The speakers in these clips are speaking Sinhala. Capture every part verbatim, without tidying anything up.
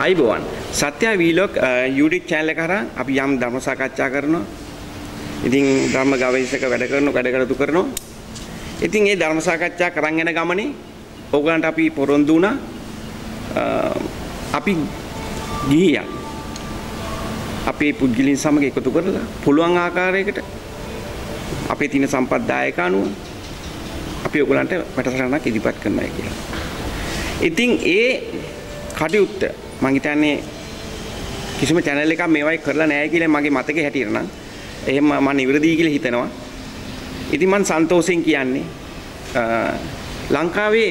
ආයිබෝවන් සත්‍ය වීලොක් YouTube channel එක හරහා අපි යම් ධර්ම සාකච්ඡා කරනවා. ඉතින් ධර්ම ගවේෂක වැඩ කරන වැඩ කටයුතු කරනවා. ඉතින් මේ ධර්ම සාකච්ඡා කරන් යන ගමනේ ඕගලන්ට අපි පොරොන්දු වුණා අපි ගිහියන් අපේ පුද්ගලයන් සමග එකතු කරලා පුළුවන් ආකාරයකට අපේ තියෙන සම්පත් දායක අනුව අපි ඕගලන්ට වැඩසටහනක් ඉදිරිපත් කරනවා කියලා. ඉතින් ඒ කටයුත්ත මම හිතන්නේ කිසිම channel එකක් මේවයි කරලා නැහැ කියලා මගේ මතකේ හැටියට නම් එහෙම මම නිවැරදි කියලා හිතනවා. ඉතින් මම සන්තෝෂෙන් කියන්නේ ලංකාවේ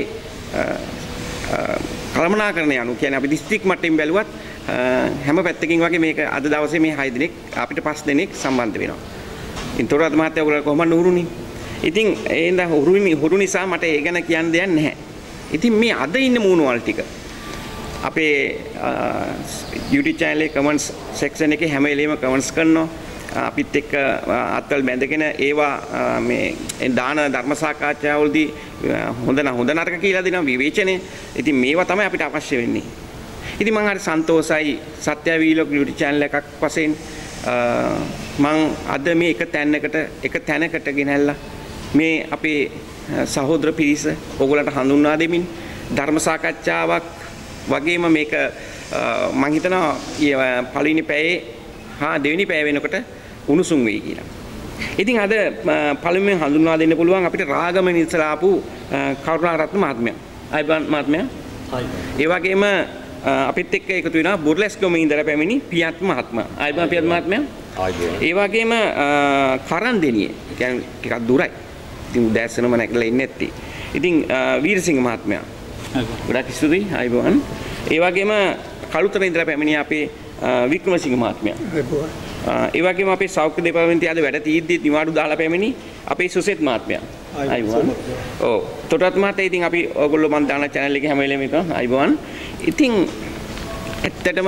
කළමනාකරණය අනුව කියන්නේ අපි දිස්ත්‍රික් මට්ටමින් බැලුවත් හැම පැත්තකින් වගේ මේක අද දවසේ මේ හය දිනක් අපිට පස් දිනක් සම්බන්ධ වෙනවා. ඉතින් තොරත් මහත්තයා ඔයගොල්ලෝ කොහොමද නුරුනේ? ඉතින් ඒ ඉඳන් හුරුනි හුරු නිසා මට ඒ ගැන කියන්න දෙයක් නැහැ. ඉතින් මේ අද ඉන්න මූණවල් ටික අපේ YouTube channel එකේ comments section එකේ හැම වෙලෙම comments කරනවා. අපිත් එක්ක අත්වල බැඳගෙන ඒවා මේ දාන ධර්ම සාකච්ඡාවලදී හොඳ න හොඳ නරක කියලා දෙනවා විවේචනය. ඉතින් මේවා තමයි අපිට අවශ්‍ය වෙන්නේ. ඉතින් මම හරි සන්තෝසයි සත්‍ය වීලොක් YouTube channel එකක් වශයෙන් මම අද මේ එක තැනකට එක තැනකට ගෙනල්ලා මේ අපේ සහෝදර පිරිස ඕගොල්ලන්ට හඳුන්වා දෙමින් ධර්ම සාකච්ඡාවක් වගේම මේක මම හිතනවා පළවෙනි පැයේ හා දෙවෙනි පැය වෙනකොට උණුසුම් වෙයි කියලා. ඉතින් අද පළමුවෙන් හඳුන්වා දෙන්න පුළුවන් අපිට රාගම ඉස්සලා ආපු කරුණාරත්න මහත්මයා. අයිබන් මහත්මයා. ඒ වගේම අපිත් එක්ක එකතු වෙනවා බුර්ලස්ගම ඉඳලා පැමිණි පියත් මහත්මයා. අයිබන් පියත් මහත්මයා. ඒ වගේම කරන්දෙනියේ කියන්නේ ටිකක් දුරයි. ඉතින් උදෑසනම නැගලා ඉන්නේ නැත්තේ. ඉතින් වීරසිංහ මහත්මයා. ගොඩක් ස්තුතියි අයිබන්. ඒ වගේම කළුතර ඉඳලා පැමිණි අපේ වික්‍රමසිංහ මහත්මයා. ඒ වගේම අපේ සෞඛ්‍ය දෙපාර්තමේන්තුවේ අද වැඩ තීද්දි නිවාඩු දාලා පැමිණි අපේ සුසෙත් මහත්මයා. අයිබෝන්. ඔව්. තොටත් මහත්තයා ඉතින් අපි ඔයගොල්ලෝ මන් දාන channel එකේ හැම වෙලේම එක අයිබෝන්. ඉතින් ඇත්තටම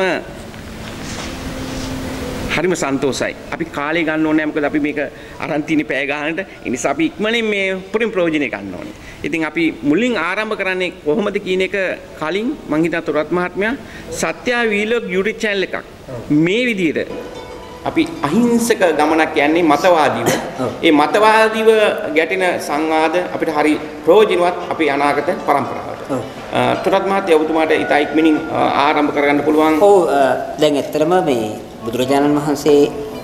හරිම සන්තෝසයි. අපි කාලේ ගන්න ඕනේ මොකද අපි මේක අරන් තියෙන පැය ගන්නට. ඒ නිසා අපි ඉක්මනින් මේ පුරින් ප්‍රයෝජනෙ ගන්න ඕනේ. ඉතින් අපි මුලින් ආරම්භ කරන්නේ කොහොමද කියන එක කලින් මං හිතා තොරත් මහත්මයා සත්‍ය වීලොග් YouTube channel එකක් මේ විදිහට අපි අහිංසක ගමනක් යන්නේ මතවාදීව. ඒ මතවාදීව ගැටෙන සංවාද අපිට හරි ප්‍රයෝජනවත් අපේ අනාගත පරම්පරාවට. තොරත් මහත්තයා ඔබතුමාට ඉතා ඉක්මනින් ආරම්භ කරගන්න පුළුවන්. ඔව් දැන් ඇත්තටම මේ බුදුරජාණන් වහන්සේ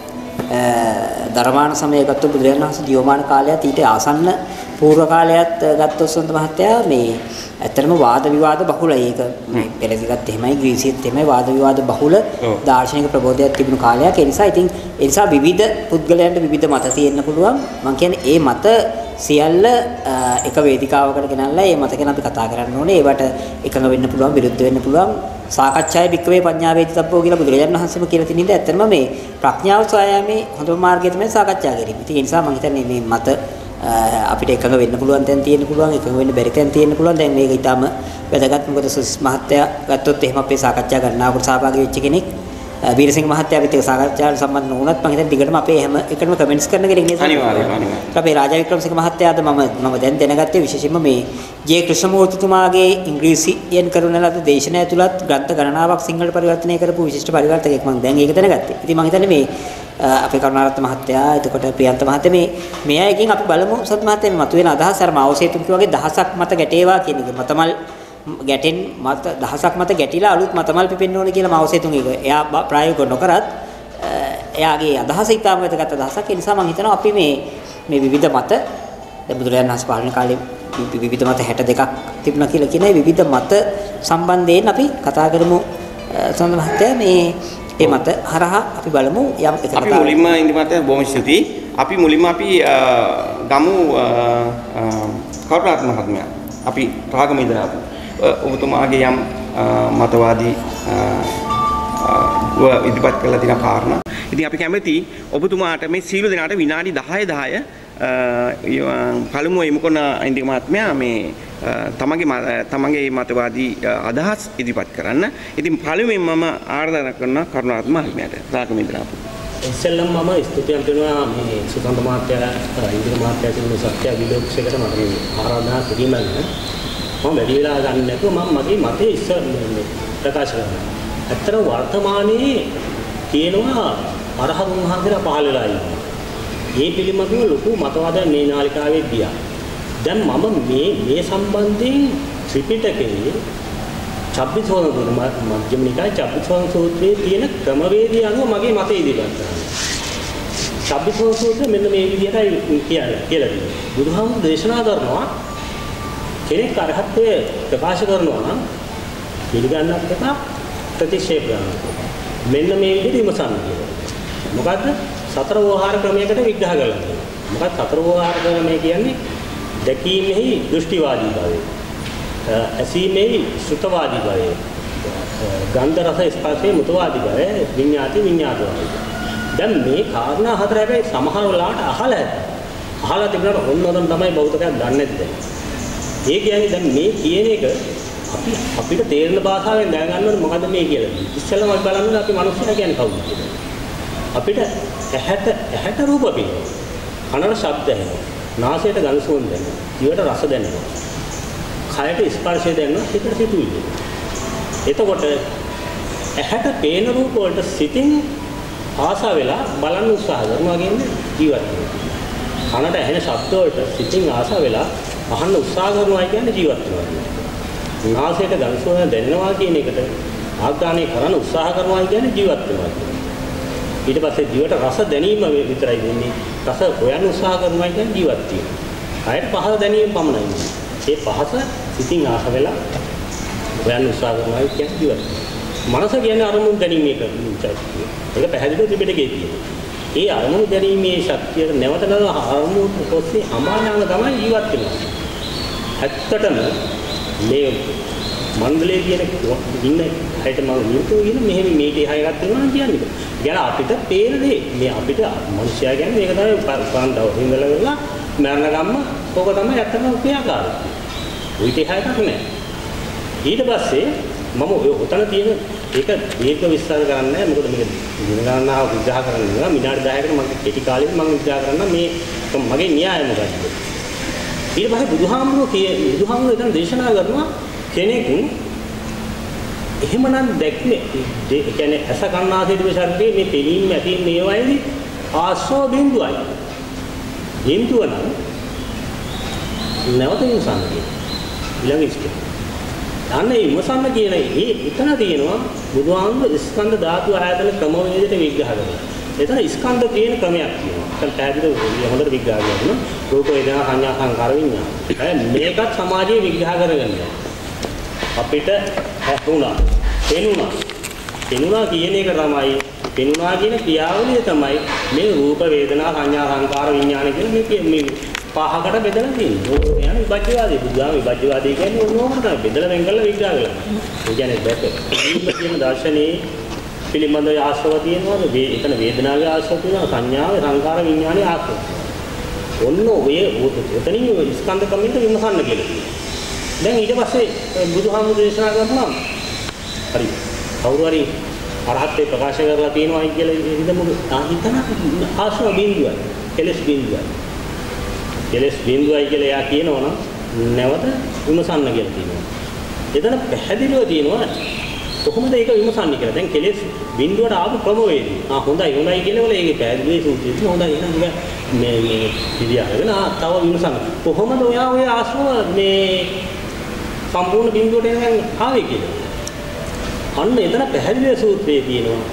ධර්මාන සමය ගත්ත බුදුරජාණන් වහන්සේ ජීවමාන කාලයත් ඊට ආසන්න පූර්ව කාලයත් ගත්තොත් සොන්ත මහත්තයා මේ ඇත්තටම වාද විවාද බහුලයි. ඒක මේ පෙරදිගත් එහෙමයි ග්‍රීසියත් එහෙමයි වාද විවාද බහුල දාර්ශනික ප්‍රබෝධයක් තිබුණු කාලයක්. ඒ නිසා ඉතින් ඒ නිසා විවිධ පුද්ගලයන්ට විවිධ මත තියෙන්න පුළුවන්. මම කියන්නේ ඒ මත සියල්ල එක වේදිකාවකට ගෙනල්ලා ඒ මත ගැන අපි කතා කරන්න ඕනේ. ඒවට එකඟ වෙන්න පුළුවන්, විරුද්ධ වෙන්න පුළුවන්. සාකච්ඡාවේ වික්‍රේ පඤ්ඤා වේදිතබ්බෝ කියලා බුදුරජාණන් වහන්සේම කියලා තියෙන ඉඳ ඇත්තටම මේ ප්‍රඥාව සොයාමේ හොඳම මාර්ගය තමයි සාකච්ඡා කිරීම. ඉතින් ඒ නිසා මම හිතන්නේ මේ මත අපිට එකඟ වෙන්න පුළුවන් තැන් තියෙන්න පුළුවන්, එකඟ වෙන්න බැරි තැන් තියෙන්න පුළුවන්. දැන් මේක ඊටම වැදගත්. මොකද සුසිස් මහත්තයා ගත්තොත් එහෙම අපේ සාකච්ඡා ගන්නාවට සහභාගී වෙච්ච කෙනෙක්. වීරසිංහ මහත්තයා අපිට සාකච්ඡාවට සම්බන්ධ නොවුනත් මම හිතන්නේ දිගටම අපේ හැම එකටම කමෙන්ට්ස් කරන කෙනෙක් නේද? අනිවාර්යයෙන් අනිවාර්යයෙන්. අපේ රාජා වික්‍රමසිංහ මහත්තයාද මම මම දැන් දැනගත්තේ විශේෂයෙන්ම මේ ජේ ක්‍රිෂ්ණමූර්තිතුමාගේ ඉංග්‍රීසියෙන් කරන ලද දේශනා ඇතුළත් ග්‍රන්ථ ගණනාවක් සිංහලට පරිවර්තනය කරපු විශිෂ්ට පරිවර්තකයෙක්. මම දැන් ඒක දැනගත්තේ. ඉතින් මම හිතන්නේ මේ අපේ කරුණාරත්න මහත්තයා එතකොට ප්‍රියන්ත මහත්තයා මේ මේ අයකින් අපි බලමු සත් මහත්තයා මේ මතුවෙන අදහස් අර මාවසේතුන් වගේ දහසක් මත ගැටේවා කියන එක මතමල් ගැටෙන් මත දහසක් මත ගැටිලා අලුත් මතමල් පිපෙන්න ඕනේ කියලා මාවසේතුන් එක එයා ප්‍රායෝගිකව නොකරත් එයාගේ අදහස ඉතාම වැදගත් අදහසක්. ඒ නිසා මම හිතනවා අපි මේ මේ විවිධ මත දැන් බුදුරජාණන් වහන්සේ පාලන කාලේ විවිධ මත හැට දෙකක් තිබුණා කියලා කියන විවිධ මත සම්බන්ධයෙන් අපි කතා කරමු. සඳ මහත්තයා මේ ඒ මත හරහා අපි බලමු යම් එක අපි මුලින්ම ඉඳිමත බොහොම ස්තුතියි. අපි මුලින්ම අපි ගමු කරුණාරත්න මහත්මයා. අපි රාගම ඉඳලා ඔබතුමාගේ යම් මතවාදී ඉදිරිපත් කළා තියෙන කාරණා. ඉතින් අපි කැමති ඔබතුමාට මේ සීල දෙනාට විනාඩි දහය දහය පළමුව යමු කරන ඉන්දික මහත්මයා මේ තමගේ තමගේ මතවාදී අදහස් ඉදිරිපත් කරන්න. ඉතින් පළමුවෙන් මම ආරාධනා කරන කරුණාරත්න මහත්මයාට රාගම ඉඳලා ඉස්සෙල්ලම මම ස්තුතිවන්ත වෙනවා මේ සුසන්ත මහත්තයා ඉන්දික මහත්තයා කියන සත්‍ය විලෝක්ෂයකට මට මේ ආරාධනා කිරීමෙන් මම වැඩි වෙලා ගන්න නැතුව මම මගේ මතය ඉස්සර ප්‍රකාශ කරනවා. ඇත්තට වර්තමානයේ කියනවා අරහතුන් වහන්සේලා පහළ වෙලා ඉන්නවා. මේ පිළිබඳව ලොකු මතවාදයක් මේ නාලිකාවේ දියා. දැන් මම මේ මේ සම්බන්ධයෙන් ත්‍රිපිටකයේ චබ්බිසෝන මධ්‍යම නිකාය චබ්බිසෝන සූත්‍රයේ තියෙන ක්‍රමවේදය අනුව මගේ මතය ඉදිරිපත් කරනවා. චබ්බිසෝන සූත්‍රය මෙන්න මේ විදිහටයි කියන්නේ කියලා තියෙනවා. බුදුහාමුදුරු දේශනා කරනවා කෙනෙක් අරහත්ත්වය ප්‍රකාශ කරනවා නම් පිළිගන්නත් එපා ප්‍රතික්ෂේප කරනවා. මෙන්න මේ විදිහට විමසන්න කියලා. මොකද්ද? සතර වෝහාර ක්‍රමයකට විග්‍රහ කරලා තියෙනවා. මොකක්ද සතර වෝහාර ක්‍රමය කියන්නේ? දැකීමෙහි දෘෂ්ටිවාදී භාවය. ඇසීමෙහි ශ්‍රුතවාදී භාවය. ගන්ධ රස ස්පර්ශයේ මුතවාදී භාවය, විඤ්ඤාති විඤ්ඤාතවාදී. දැන් මේ කාරණා හතර හැබැයි සමහර වෙලාවට අහලා ඇත. අහලා තිබුණාට ඔන්න ඔතන තමයි බෞද්ධකයක් දන්නේ නැද්ද? ඒ කියන්නේ දැන් මේ කියන එක අපි අපිට තේරෙන භාෂාවෙන් දැනගන්න ඕනේ මොකද්ද මේ කියලා. ඉස්සෙල්ලාම අපි බලන්න ඕනේ අපි මිනිස්සුන්ට කියන්නේ කවුද කියලා. අපිට ඇහැට ඇහැට රූප පේනවා. කනට ශබ්ද ඇහෙනවා. නාසයට ගඳ සුවඳ දැනෙනවා. දිවට රස දැනෙනවා. කයට ස්පර්ශය දැනෙනවා. හිතට සිතුවිලි. එතකොට ඇහැට පේන රූප වලට සිතින් ආසා වෙලා බලන්න උත්සාහ කරනවා කියන්නේ ජීවත් වෙනවා. කනට ඇහෙන ශබ්ද වලට සිතින් ආසා වෙලා අහන්න උත්සාහ කරනවා කියන්නේ ජීවත් වෙනවා. නාසයට ගඳ සුවඳ දැනෙනවා කියන එකට ආග්‍රහණය කරන්න උත්සාහ කරනවා කියන්නේ ජීවත් වෙනවා. ඊට පස්සේ දිවට රස දැනීම විතරයි වෙන්නේ. රස හොයන්න උත්සාහ කරනවා කියන්නේ ජීවත් වෙනවා. කයට පහස දැනීම පමණයි. ඒ පහස සිතින් ආස වෙලා හොයන්න උත්සාහ කරනවා කියන්නේ ජීවත් වෙනවා. මනස කියන්නේ අරමුණු දැනීමේ ශක්තිය. ඒක පැහැදිලිව ත්‍රිපිටකයේ තියෙනවා. ඒ අරමුණු දැනීමේ ශක්තියට නැවත නැවත අරමුණු ඔස්සේ අමානාම තමයි ජීවත් වෙනවා. ඇත්තටම මේ මණ්ඩලයේ කියන ඉන්න හැට මම නියුතු කියන මෙහෙම මේක එහා එකක් තියෙනවා කියන්නේ. ගැන අපිට පේන දේ මේ අපිට මනුෂ්‍යයා කියන්නේ මේක තමයි උපන්දව හිඳලා වෙලා මරණ ගම්ම ඕක තමයි ඇත්තම ක්‍රියාකාරීත්වය. උවිත එහා එකක් නෑ. ඊට පස්සේ මම ඔය උතන තියෙන ඒක දීර්ඝ විස්තර කරන්නේ නැහැ. මොකද මේක දින ගණනාව විග්‍රහ කරන්න නෑ. විනාඩි දහයකට මම කෙටි කාලෙකින් මම විග්‍රහ කරන්න මේ මගේ න්‍යාය මොකක්ද? ඊට පස්සේ බුදුහාමුදුරුවෝ කිය බුදුහාමුදුරුවෝ එතන දේශනා කරනවා කෙනෙක් එහෙමනම් දැක්නේ ඒ කියන්නේ අස කන්නාසී දිව ශරීරයේ මේ පිළිම් ඇති මේවයිනේ ආශ්‍රව බිඳුවයි. බිඳුව නම් නැවත ඉවසන්න කියන ඊළඟ ඉස්ක. අන්න ඒ ඉවසන්න කියන ඒ එතන තියෙනවා බුදුහාමුදුරුවෝ ස්කන්ධ ධාතු ආයතන ක්‍රමවේදයට විග්‍රහ කරනවා. එතන ස්කන්ධ තියෙන ක්‍රමයක් තියෙනවා. දැන් පැහැදිලිව හොඳට විග්‍රහ කරනවා. රූප වේදනා සංඥා සංකාර විඤ්ඤාණ. මේකත් සමාජයේ විග්‍රහ කරගන්න. අපිට ඇහුණා, පෙනුණා. පෙනුණා කියන එක තමයි පෙනුණා කියන ක්‍රියාවලිය තමයි මේ රූප වේදනා සංඥා සංකාර විඤ්ඤාණ කියන මේ මේ පහකට බෙදලා තියෙන්නේ. ඕක යන විභජ්‍යවාදී. බුදුහාම විභජ්‍යවාදී කියන්නේ ඕනම තමයි බෙදලා වෙන් කරලා විග්‍රහ කරලා. ඒ කියන්නේ දැක. මේ කියන දර්ශනේ පිළිබඳව ආශ්‍රව තියෙනවාද? මේ එතන වේදනාවේ ආශ්‍රව තියෙනවා, සංඥාවේ සංකාර විඤ්ඤාණයේ ආශ්‍රව. ඔන්න ඔය එතනින් ස්කන්ධ ක්‍රමයට විමසන්න කියලා කියනවා. දැන් ඊට පස්සේ බුදුහාමුදුරු දේශනා කරනවා හරි කවුරු හරි අරහත්ත්වේ ප්‍රකාශ කරලා තියෙනවා කියලා හිතමු හිතන ආශ්‍රව බිඳුවයි කෙලස් බිඳුවයි කෙලස් බිඳුවයි කියලා යා කියනවනම් නැවත විමසන්න කියලා තියෙනවා. එතන පැහැදිලිව තියෙනවා කොහොමද ඒක විමසන්නේ කියලා. දැන් කෙලස් බිඳුවට ආපු ක්‍රමවේදී. ආ හොඳයි හොඳයි කියනවල ඒකේ පැහැදිලි සූත්‍රය හොඳයි එහෙනම් මේ මේ පිළියරගෙන ආ තව විමසන්න. කොහොමද ඔයා ඔය ආශ්‍රව මේ සම්පූර්ණ බිඳුවට එනකන් ආවේ කියලා. අන්න එතන පැහැදිලි සූත්‍රයේ තියෙනවා.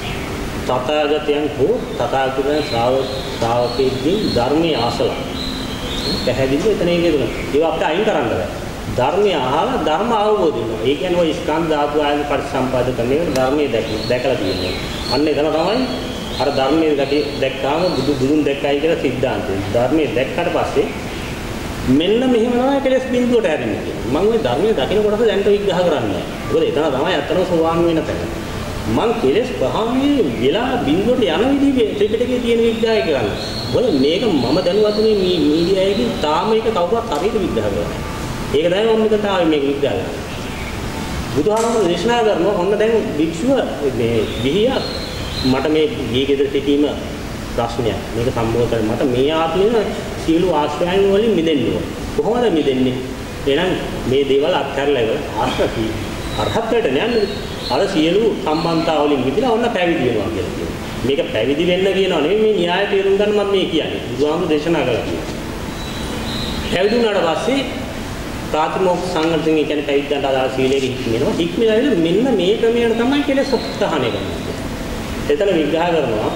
තථාගතයන් හෝ තථාගතයන් ශ්‍රාවක ශ්‍රාවකෙක්ගේ ධර්මයේ ආසල. පැහැදිලිව එතන ඒක දෙනවා. ඒක අපිට අයින් කරන්න බෑ. ධර්මය අහලා ධර්ම අවබෝධ වෙනවා. ඒ කියන්නේ ඔය ස්කන්ධ ධාතු ආයන පරිසම්පාද කරන එක ධර්මයේ දැකලා තියෙනවා. අන්න එතන තමයි අර ධර්මයේ දැක්කාම බුදු බුදුන් දැක්කයි කියලා සිද්ධාන්තය. ධර්මයේ දැක්කට පස්සේ මෙන්න මෙහෙම තමයි කෙලස් බිඳුවට හැරෙන්නේ කියලා. මම ওই ධර්මයේ දකින්න කොටස දැන්ට විග්‍රහ කරන්නේ නැහැ. මොකද එතන තමයි අත්‍තරම සෝවාන් වෙන තැන. මම කෙලස් ප්‍රහාණය වෙලා බිඳුවට යන විදිහේ ත්‍රිපිටකයේ තියෙන විග්‍රහය කරන්නේ. මොකද මේක මම දැනුවතුනේ මේ මීඩියා එකේ තාම මේක කවුරුත් හරියට විග්‍රහ කරන්නේ. ඒක තමයි මම මෙතනට ආවේ මේක විග්‍රහ කරන්න. බුදුහාමුදුරුවෝ දේශනා කරනවා ඔන්න දැන් භික්ෂුව මේ ගිහියා මට මේ ගිහි ගෙදර සිටීම ප්‍රශ්නයක්. මේක සම්බෝධ කරලා මට මේ ආත්මෙම සියලු ආශ්‍රයයන් වලින් මිදෙන්න ඕන. කොහොමද මිදෙන්නේ? එහෙනම් මේ දේවල් අත්හැරලා ඉවර ආශ්‍රති අරහත්ත්වයට යන්නේ. අර සියලු සම්බන්ධතා වලින් මිදලා ඔන්න පැවිදි වෙනවා කියලා කියනවා. මේක පැවිදි වෙන්න කියනවා නෙමෙයි මේ න්‍යාය තේරුම් ගන්න මම මේ කියන්නේ. බුදුහාමුදුරු දේශනා කළා කියනවා. පැවිදි වුණාට පස්සේ ප්‍රාතිමෝක්ෂ සංගතයෙන් කියන්නේ පැවිද්දන්ට අදාළ සීලයේ හික්මෙනවා. හික්මලා මෙන්න මේ ක්‍රමයට තමයි කෙලෙස් උත්සාහණය කරන්නේ. එතන විග්‍රහ කරනවා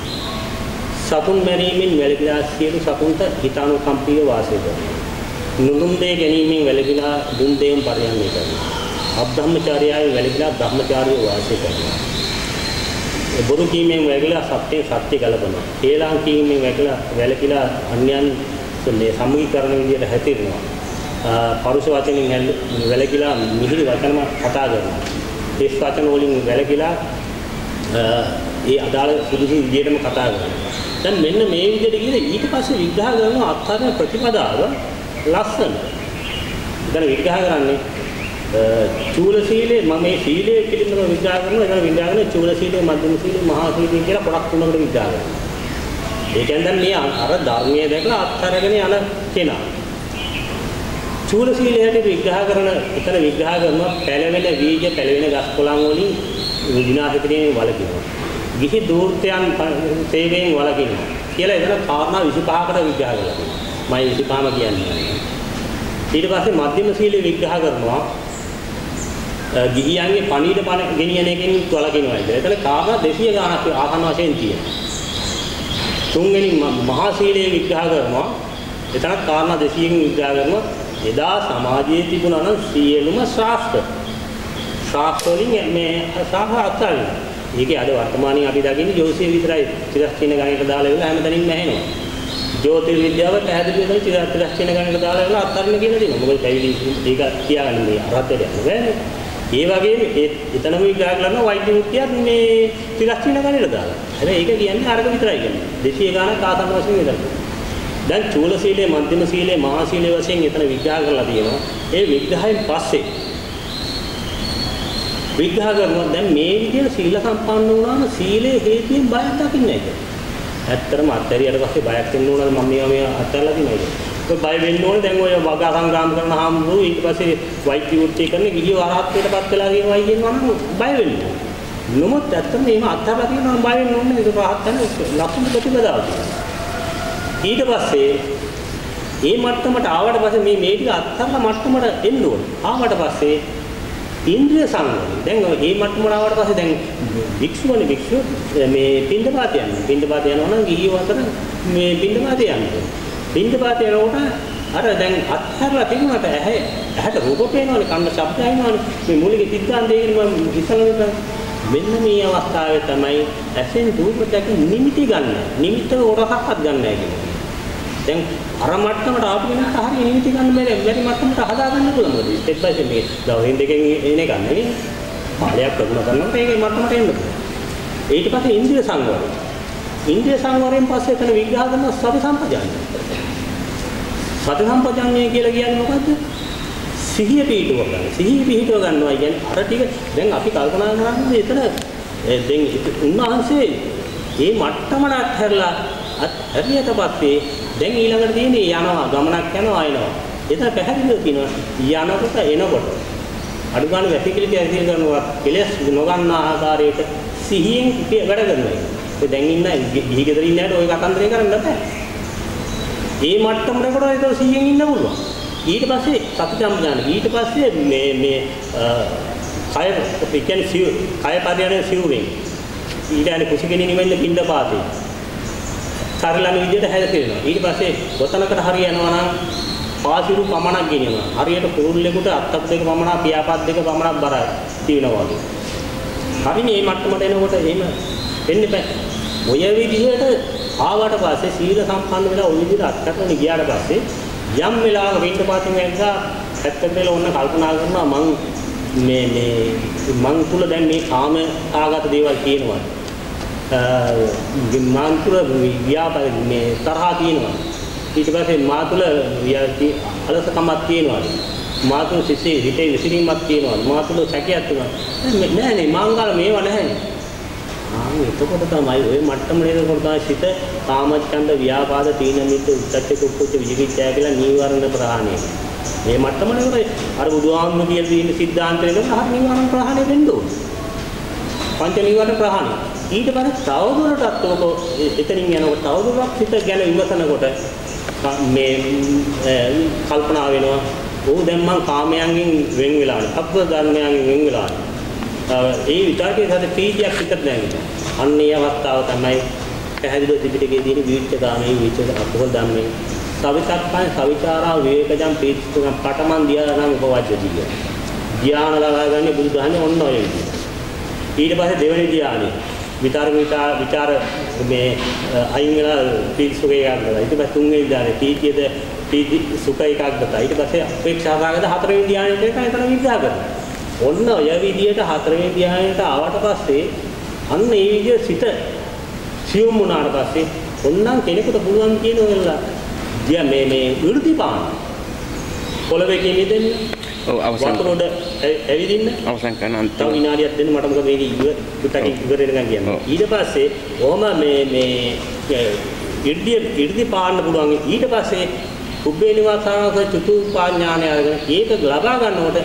සතුන් මැරීමෙන් වැළකීලා සියලු සතුන්ට හිතානුකම්පීව වාසය කරනවා. නුදුන් දෙය ගැනීමෙන් වැළකීලා දුන් දෙයන් පරිහරණය කරනවා. අබ්‍රහ්මචාරියාවේ වැළකීලා බ්‍රහ්මචාරියව වාසය කරනවා. බොරු කීමෙන් වැළකීලා සත්‍ය සත්‍ය ගලපනවා. හේලම් කීමෙන් වැළකීලා වැළකීලා අන්‍යයන් මේ සම්මුඛීකරණ විදියට හැතිරෙනවා. පරුෂ වචනින් වැළකීලා මිහිරි වචනම කතා කරනවා. හිස් වචන වලින් වැළකීලා ඒ අදාළ සුදුසු විදියටම කතා කරනවා. දැන් මෙන්න මේ විදිහට කියන ඊට පස්සේ විග්‍රහ කරන අත්හරින ප්‍රතිපදාව ලස්සන. දැන් විග්‍රහ කරන්නේ චූල සීලේ මම මේ සීලයේ පිළිබඳව විග්‍රහ කරනවා. ඒකට විග්‍රහ කරන්නේ චූල සීලේ, මධ්‍යම සීලේ, මහා සීලේ කියලා කොටස් තුනකට විග්‍රහ කරනවා. ඒ කියන්නේ දැන් මේ අර ධර්මයේ දැකලා අත්හරගෙන යන කෙනා. චූල සීලයට විග්‍රහ කරන එතන විග්‍රහ කරනවා පැලවෙන වීජ පැලවෙන ගස් කොළන් වලින් විනාශ කිරීමෙන් වළකිනවා. ගිහි දූර්තයන් සේවයෙන් වළකිනවා. කියලා එතන කාරණා විසිපහකට විග්‍රහ කරලා තියෙනවා. මම විසිපහම කියන්නේ. ඊට පස්සේ මධ්‍යම සීලය විග්‍රහ කරනවා ගිහියන්ගේ පණීඩ පණ ගෙනියන එකෙන් වළකිනවා කියලා. එතන කාරණා දෙසිය ගණක් ආසන්න වශයෙන් තියෙනවා. තුන්වෙනි මහා සීලය විග්‍රහ කරනවා. එතන කාරණා දෙසියෙන් විග්‍රහ කරනවා එදා සමාජයේ තිබුණා නම් සියලුම ශාස්ත්‍ර ශාස්ත්‍ර වලින් මේ ශාස්ත්‍ර අත්හරිනවා. ඒකේ අද වර්තමානයේ අපි දකින්නේ ජෝතිෂය විතරයි ත්‍රිස්චින ගණයට දාලා ඉවරලා හැමතැනින්ම ඇහෙනවා. ජ්‍යොතිර් විද්‍යාව පැහැදිලි වෙනවා ත්‍රිස්චින ගණයට දාලා ඉවරලා අත්හරින්න කියලා දෙනවා. මොකද පැවිදි ඒක කියාගන්න මේ අරහතට යන්න බෑනේ. ඒ වගේම එතනම විග්‍රහ කරනවා වෛද්‍ය වෘත්තියත් මේ ත්‍රිස්චින ගණයට දාලා. හැබැයි ඒක කියන්නේ අරක විතරයි කියන්නේ. දෙසිය ගණක් ආසන්න වශයෙන් විතරයි. දැන් චූල සීලය, මධ්‍යම සීලය, මහා සීලය වශයෙන් එතන විග්‍රහ කරලා තියෙනවා. ඒ විග්‍රහයෙන් පස්සේ විග්‍රහ කරනවා දැන් මේ විදිහට සීල සම්පන්න වුණාම සීලේ හේතුයෙන් බයක් දකින්නේ නැහැ. ඇත්තටම අත්හැරියට පස්සේ බයක් වෙන්න ඕනද මම මේවා මේ අත්හැරලා තියෙනවා. ඒක බය වෙන්න ඕනේ දැන් ඔය වගා සංග්‍රාම කරන හාමුදුරුවෝ ඊට පස්සේ වෛද්‍ය වෘත්තිය කරන ගිහිව අරහත්ත්වයටපත් වෙලා කියනවා කියනවා නම් බය වෙන්න ඕනේ. නමුත් ඇත්තටම මේව අත්හැරලා තියෙනවා බය වෙන්න ඕනේ. ඒක රහත් වෙන ලක්ෂණ ප්‍රතිපදාවක්. ඊට පස්සේ මේ මට්ටමට ආවට පස්සේ මේ මේ ටික අත්හරින මට්ටමට එන්න ඕනේ. ආවට පස්සේ ඉන්ද්‍රිය සංවරය. දැන් මේ මට්ටමට ආවට පස්සේ දැන් වික්ෂුවනේ වික්ෂුව මේ පින්දපාත යනවා. පින්දපාත යනවා නම් ගිහිව අතර මේ පින්දපාත යනවා. පින්දපාත යනකොට අර දැන් අත්හැරලා තිබුණාට ඇහැ ඇහැට රූප පේනවනේ, කන්න ශබ්ද ඇහෙනවනේ. මේ මූලික සිද්ධාන්තයෙන් මම ඉස්සෙල්ලා මෙන්න මේ අවස්ථාවේ තමයි ඇසෙන් රූප දැක නිමිති ගන්න. නිමිත්ත කොටසක්වත් ගන්න නැහැ කියන්නේ. දැන් අර මට්ටමට ආපු කෙනාට හරිය නිමිති ගන්න බැරි බැරි මට්ටමට හදා ගන්න පුළුවන්. මොකද ස්ටෙප් බයි ස්ටෙප් මේ දවසින් දෙකෙන් එන එක නෙවෙයි. පාඩයක් ප්‍රගුණ කරනකොට ඒකේ මට්ටමට එන්න පුළුවන්. ඊට පස්සේ ඉන්ද්‍රිය සංවරය. ඉන්ද්‍රිය සංවරයෙන් පස්සේ එතන විග්‍රහ කරන සති සම්පජාඤ්ඤය. සති සම්පජාඤ්ඤය කියලා කියන්නේ මොකද්ද? සිහිය පිහිටුව ගන්න. සිහිය පිහිටුව ගන්නවා කියන්නේ අර ටික දැන් අපි කල්පනා කරන්නේ එතන දැන් උන්වහන්සේ මේ මට්ටමට අත්හැරලා අත්හැරියට පස්සේ දැන් ඊළඟට තියෙන්නේ යනවා ගමනක් යනවා එනවා. එතන පැහැදිලිව කියනවා යනකොට එනකොට අඩු ගන්න වැසිකිලි ඇසිල් කරනවා කෙලස් නොගන්න ආකාරයට සිහියෙන් වැඩ කරනවා. ඒ දැන් ඉන්න ගිහි ගෙදර ඉන්න ඇයට ওই කතන්දරේ කරන්න බෑ. මේ මට්ටමකට කොට ඒක සිහියෙන් ඉන්න පුළුවන්. ඊට පස්සේ සතිසම්පජාන ඊට පස්සේ මේ මේ කය කියන්නේ සිව් කය පරිහරණය සිව්වෙන් ඊට අනේ කුසිගෙන නිවෙන්න පින්ඩ පාතේ සරලම විදියට හැදෙනවා. ඊට පස්සේ ගොතනකට හරිය යනවා නම් පාසිරු පමණක් ගෙනියනවා. හරියට කුරුල්ලෙකුට අත්තක් දෙක පමණක් පියාපත් දෙක පමණක් බරයි තියෙනවා වගේ. හරිනේ මේ මට්ටමට එනකොට එහෙම වෙන්න බෑ. ඔය විදිහට ආවට පස්සේ සීල සම්පන්න වෙලා ඔය විදිහට අත්කරගෙන ගියාට පස්සේ යම් වෙලාවක පිටපාතින් වැක්සා ඇත්තට වෙලා ඔන්න කල්පනා කරනවා මං මේ මේ මං තුල දැන් මේ කාම ආගත දේවල් කියනවා. මං තුල ව්‍යාපාර මේ තරහ තියෙනවා. ඊට පස්සේ මා තුල අලසකමක් තියෙනවා. මා තුල සිසේ හිතේ විසිරීමක් තියෙනවා. මා තුල සැකයක් තියෙනවා. නෑ නේ මංගල මේවා නැහැනේ. ආ එතකොට තමයි ওই මට්ටම නේද කොටා සිත කාමච්ඡන්ද ව්‍යාපාද තීන මිද්ද උච්චච්ච කුක්කුච්ච විචිකිච්ඡා කියලා නීවරණ ප්‍රහාණය. මේ මට්ටම නේද අර බුදුහාමුදුරු කියලා තියෙන සිද්ධාන්තේ නේද හරි නීවරණ ප්‍රහාණය වෙන්න ඕනේ. පංච නීවරණ ප්‍රහාණය. ඊට පස්සේ තවදුරටත් ඔක එතනින් යනකොට තවදුරටත් හිත ගැන විමසනකොට මේ කල්පනා වෙනවා. ඕ දැන් මං කාමයන්ගෙන් වෙන් වෙලානේ. අක්ව ධර්මයන්ගෙන් වෙන් වෙලානේ. ඒ විතරකේ සද ප්‍රීතියක් හිතට නැගෙනවා. අන්න ඒ අවස්ථාව තමයි පැහැදිලිව ත්‍රිපිටකයේ තියෙන විවිච්ඡ ධාමයේ විවිච්ඡ අකුසල ධම්මේ සවිතක්කං සවිචාරා විවේකජං ප්‍රීතිසුඛං පඨමං ධ්‍යානං උපවජ්ජති. ධ්‍යාන ලබාගන්නේ බුදුදහමේ ඔන්න ඔය විදිහට. ඊට පස්සේ දෙවෙනි ධ්‍යානෙ විතර විචාර විචාර මේ අයින් වෙලා ප්‍රීතිසුඛය ගන්නවා. ඊට පස්සේ තුන්වෙනි ධ්‍යානෙ ප්‍රීතියද ප්‍රීති සුඛ ඒකාග්‍රතාව. ඊට පස්සේ අපේක්ෂා භාගද හතරවෙනි ධ්‍යානෙට එක එතන විග්‍රහ කරනවා. ඔන්න ඔය විදිහට හතරවෙනි ධ්‍යානයට ආවට පස්සේ අන්න ඒ විදිහට සිත සියුම් වුණාට පස්සේ ඔන්නම් කෙනෙකුට පුළුවන් කියන වෙලාව දියා මේ මේ වෘත්ති පාන පොළවේ කිමිදෙන්න ඔව් අවසන් වතුර උඩ ඇවිදින්න අවසන් කරන අන්තිම තව විනාඩියක් දෙන්න මට මොකද මේක ඉව පුතක් ඉවර වෙනකන් කියන්නේ ඊට පස්සේ ඔහම මේ මේ ඉර්ධි ඉර්ධි පාන්න පුළුවන් ඊට පස්සේ උබ්බේ නිවාසාවක චතුප්පා ඥානය අරගෙන ඒක ලබා ගන්නකොට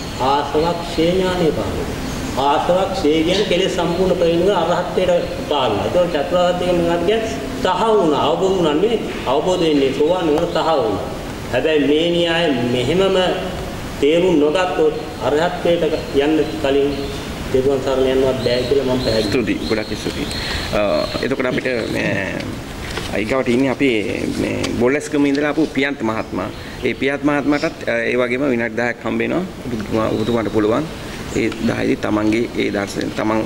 ආසවක්ෂේ ඥානෙ පානවා ආසවක්ෂේ කියන්නේ කෙලෙස් සම්පූර්ණ ප්‍රේණුව අරහත්ත්වයට පානවා ඒක චතුරාර්ය මොනවද කියන්නේ තහ වුණා අවබෝධ වුණා නෙවෙයි අවබෝධ වෙන්නේ සෝවාන් වුණා තහ වුණා හැබැයි මේ න්‍යාය මෙහෙමම තේරුම් නොගත්තොත් අරහත්ත්වයට යන්න කලින් දේරුවන් සරණ යන්නවත් බෑ කියලා මම පැහැදිලි ස්තුතියි ගොඩක් ස්තුතියි එතකොට අපිට මේ අයිගාවට ඉන්නේ අපි මේ බොල්ලස්කම ඉඳලා ආපු පියන්ත මහත්මයා. ඒ පියන්ත මහත්මයාටත් ඒ වගේම විනාඩි දහයක් හම්බ වෙනවා. ඔබතුමා ඔබතුමාට පුළුවන් ඒ දහයේදී තමන්ගේ ඒ දර්ශන තමන්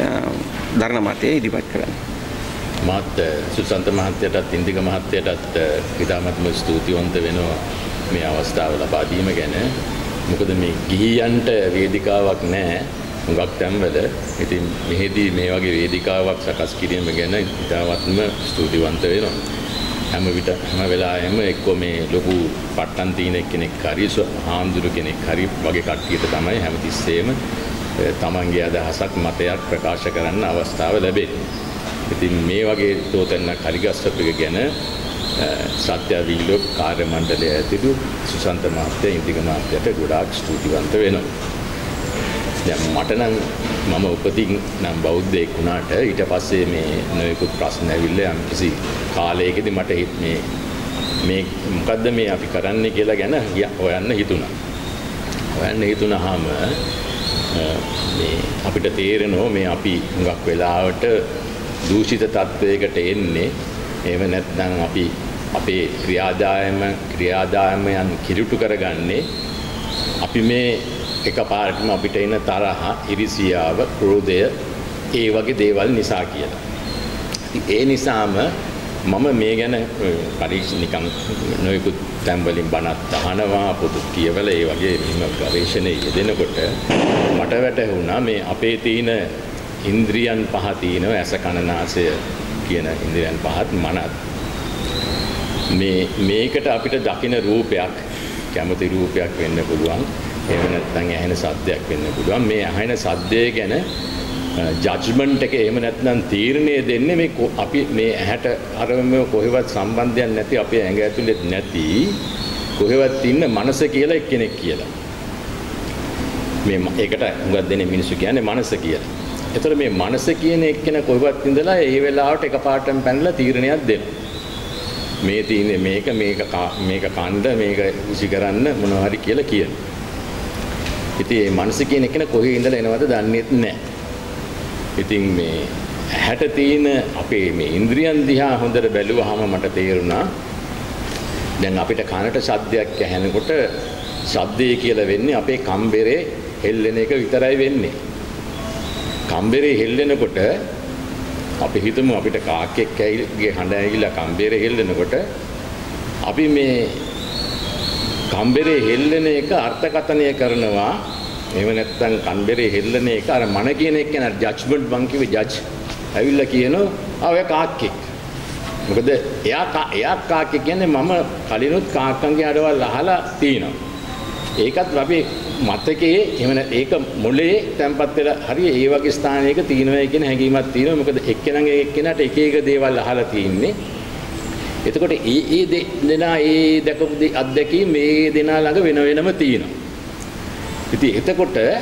ධර්ම මතය ඉදිරිපත් කරන්න. මාත් සුසන්ත මහත්තයාටත් ඉන්දික මහත්තයාටත් ඉතාමත්ම ස්තුතිවන්ත වෙනවා මේ අවස්ථාව ලබා දීම ගැන. මොකද මේ ගිහියන්ට වේදිකාවක් නැහැ. හුඟක් තැන්වල ඉතින් මෙහිදී මේ වගේ වේදිකාවක් සකස් කිරීම ගැන ඉතාමත්ම ස්තුතිවන්ත වෙනවා. හැම විට හැම වෙලාවෙම එක්ක මේ ලොකු පට්ටන් තියෙන කෙනෙක් හරි හාමුදුරු කෙනෙක් හරි වගේ කට්ටියට තමයි හැමතිස්සෙම තමන්ගේ අදහසක් මතයක් ප්‍රකාශ කරන්න අවස්ථාව ලැබෙන්නේ. ඉතින් මේ වගේ තෝතැන්නක් හරිගස්සපු එක ගැන සත්‍යවිල්ලෝ කාර්ය මණ්ඩලය ඇතුළු සුසන්ත මහත්තයා ඉන්දික මහත්තයාට ගොඩාක් ස්තුතිවන්ත වෙනවා. දැන් මට නම් මම උපතින් නම් බෞද්ධයෙක් වුණාට ඊට පස්සේ මේ නොයෙකුත් ප්‍රශ්න ඇවිල්ලා යම් කිසි කාලයකදී මට මේ මේ මොකද්ද මේ අපි කරන්නේ කියලා ගැන හොයන්න හිතුණා. හොයන්න හිතුණාම මේ අපිට තේරෙනවා මේ අපි හුඟක් වෙලාවට දූෂිත තත්වයකට එන්නේ. එහෙම නැත්නම් අපි අපේ ක්‍රියාදායම ක්‍රියාදායමයන් කිලුටු කරගන්නේ අපි මේ එකපාරටම අපිට එන තරහ, ඉරිසියාව, ක්‍රෝධය ඒ වගේ දේවල් නිසා කියලා. ඒ නිසාම මම මේ ගැන පරීක්ෂණ නිකන් නොයෙකුත් තැන් වලින් බණක් අහනවා, පොදු කියවල ඒ වගේ මෙහෙම ගවේෂණයේ යෙදෙනකොට මට වැටහුණා මේ අපේ තියෙන ඉන්ද්‍රියන් පහ තියෙනවා ඇස කන නාසය කියන ඉන්ද්‍රියන් පහත් මනත්. මේ මේකට අපිට දකින රූපයක් කැමති රූපයක් වෙන්න පුළුවන්. එහෙම නැත්නම් ඇහෙන සද්දයක් වෙන්න පුළුවන්. මේ ඇහෙන සද්දය ගැන ජජ්මන්ට් එක එහෙම නැත්නම් තීරණය දෙන්නේ මේ අපි මේ ඇහැට අරම කොහෙවත් සම්බන්ධයක් නැති අපේ ඇඟ ඇතුලේ නැති කොහෙවත් ඉන්න මනස කියලා එක්කෙනෙක් කියලා. මේ ඒකට හුඟක් දෙනේ මිනිස්සු කියන්නේ මනස කියලා. ඒතර මේ මනස කියන එක්කෙනා කොහෙවත් ඉඳලා ඒ වෙලාවට එකපාරටම පැනලා තීරණයක් දෙනවා. මේ තියෙන්නේ මේක මේක මේක කණ්ඩ මේක උසි කරන්න මොනවා හරි කියලා කියනවා. ඉතින් මේ මනස කියන එක කොහේ ඉඳලා එනවද දන්නේ නැහැ. ඉතින් මේ ඇහැට තියෙන අපේ මේ ඉන්ද්‍රියන් දිහා හොඳට බැලුවාම මට තේරුණා දැන් අපිට කනට ශබ්දයක් ඇහෙනකොට ශබ්දය කියලා වෙන්නේ අපේ කම්බරේ හෙල්ලෙන එක විතරයි වෙන්නේ. කම්බරේ හෙල්ලෙනකොට අපි හිතමු අපිට කාක්කෙක් ඇවිල්ගේ හඬ ඇවිල්ලා කම්බරේ හෙල්ලෙනකොට අපි මේ කම්බරේ හෙල්ලෙන එක අර්ථකථනය කරනවා. එහෙම නැත්නම් කම්බරේ හෙල්ලෙන එක අර මන කියන එක න ජජ්මන්ට් මං කිව්වේ ජජ් ඇවිල්ලා කියනවා ආ ඔය කාක්කෙක්. මොකද එයා එයා කාක්කෙක් කියන්නේ මම කලිනුත් කාක්කන්ගේ අඩවල් අහලා තිනවා. ඒකත් අපි මතකයේ එහෙම ඒක මොලේ තැම්පත් වෙලා හරි ඒ වගේ ස්ථානයක තියෙනවා කියන හැඟීමක් තියෙනවා. මොකද එක්කෙනාගේ එක්කෙනාට එක එක දේවල් අහලා තියෙන්නේ. එතකොට ඒ ඒ දෙනා ඒ දැකපු අත්දැකීම් මේ දෙනා ළඟ වෙන වෙනම තියෙනවා. ඉතින් එතකොට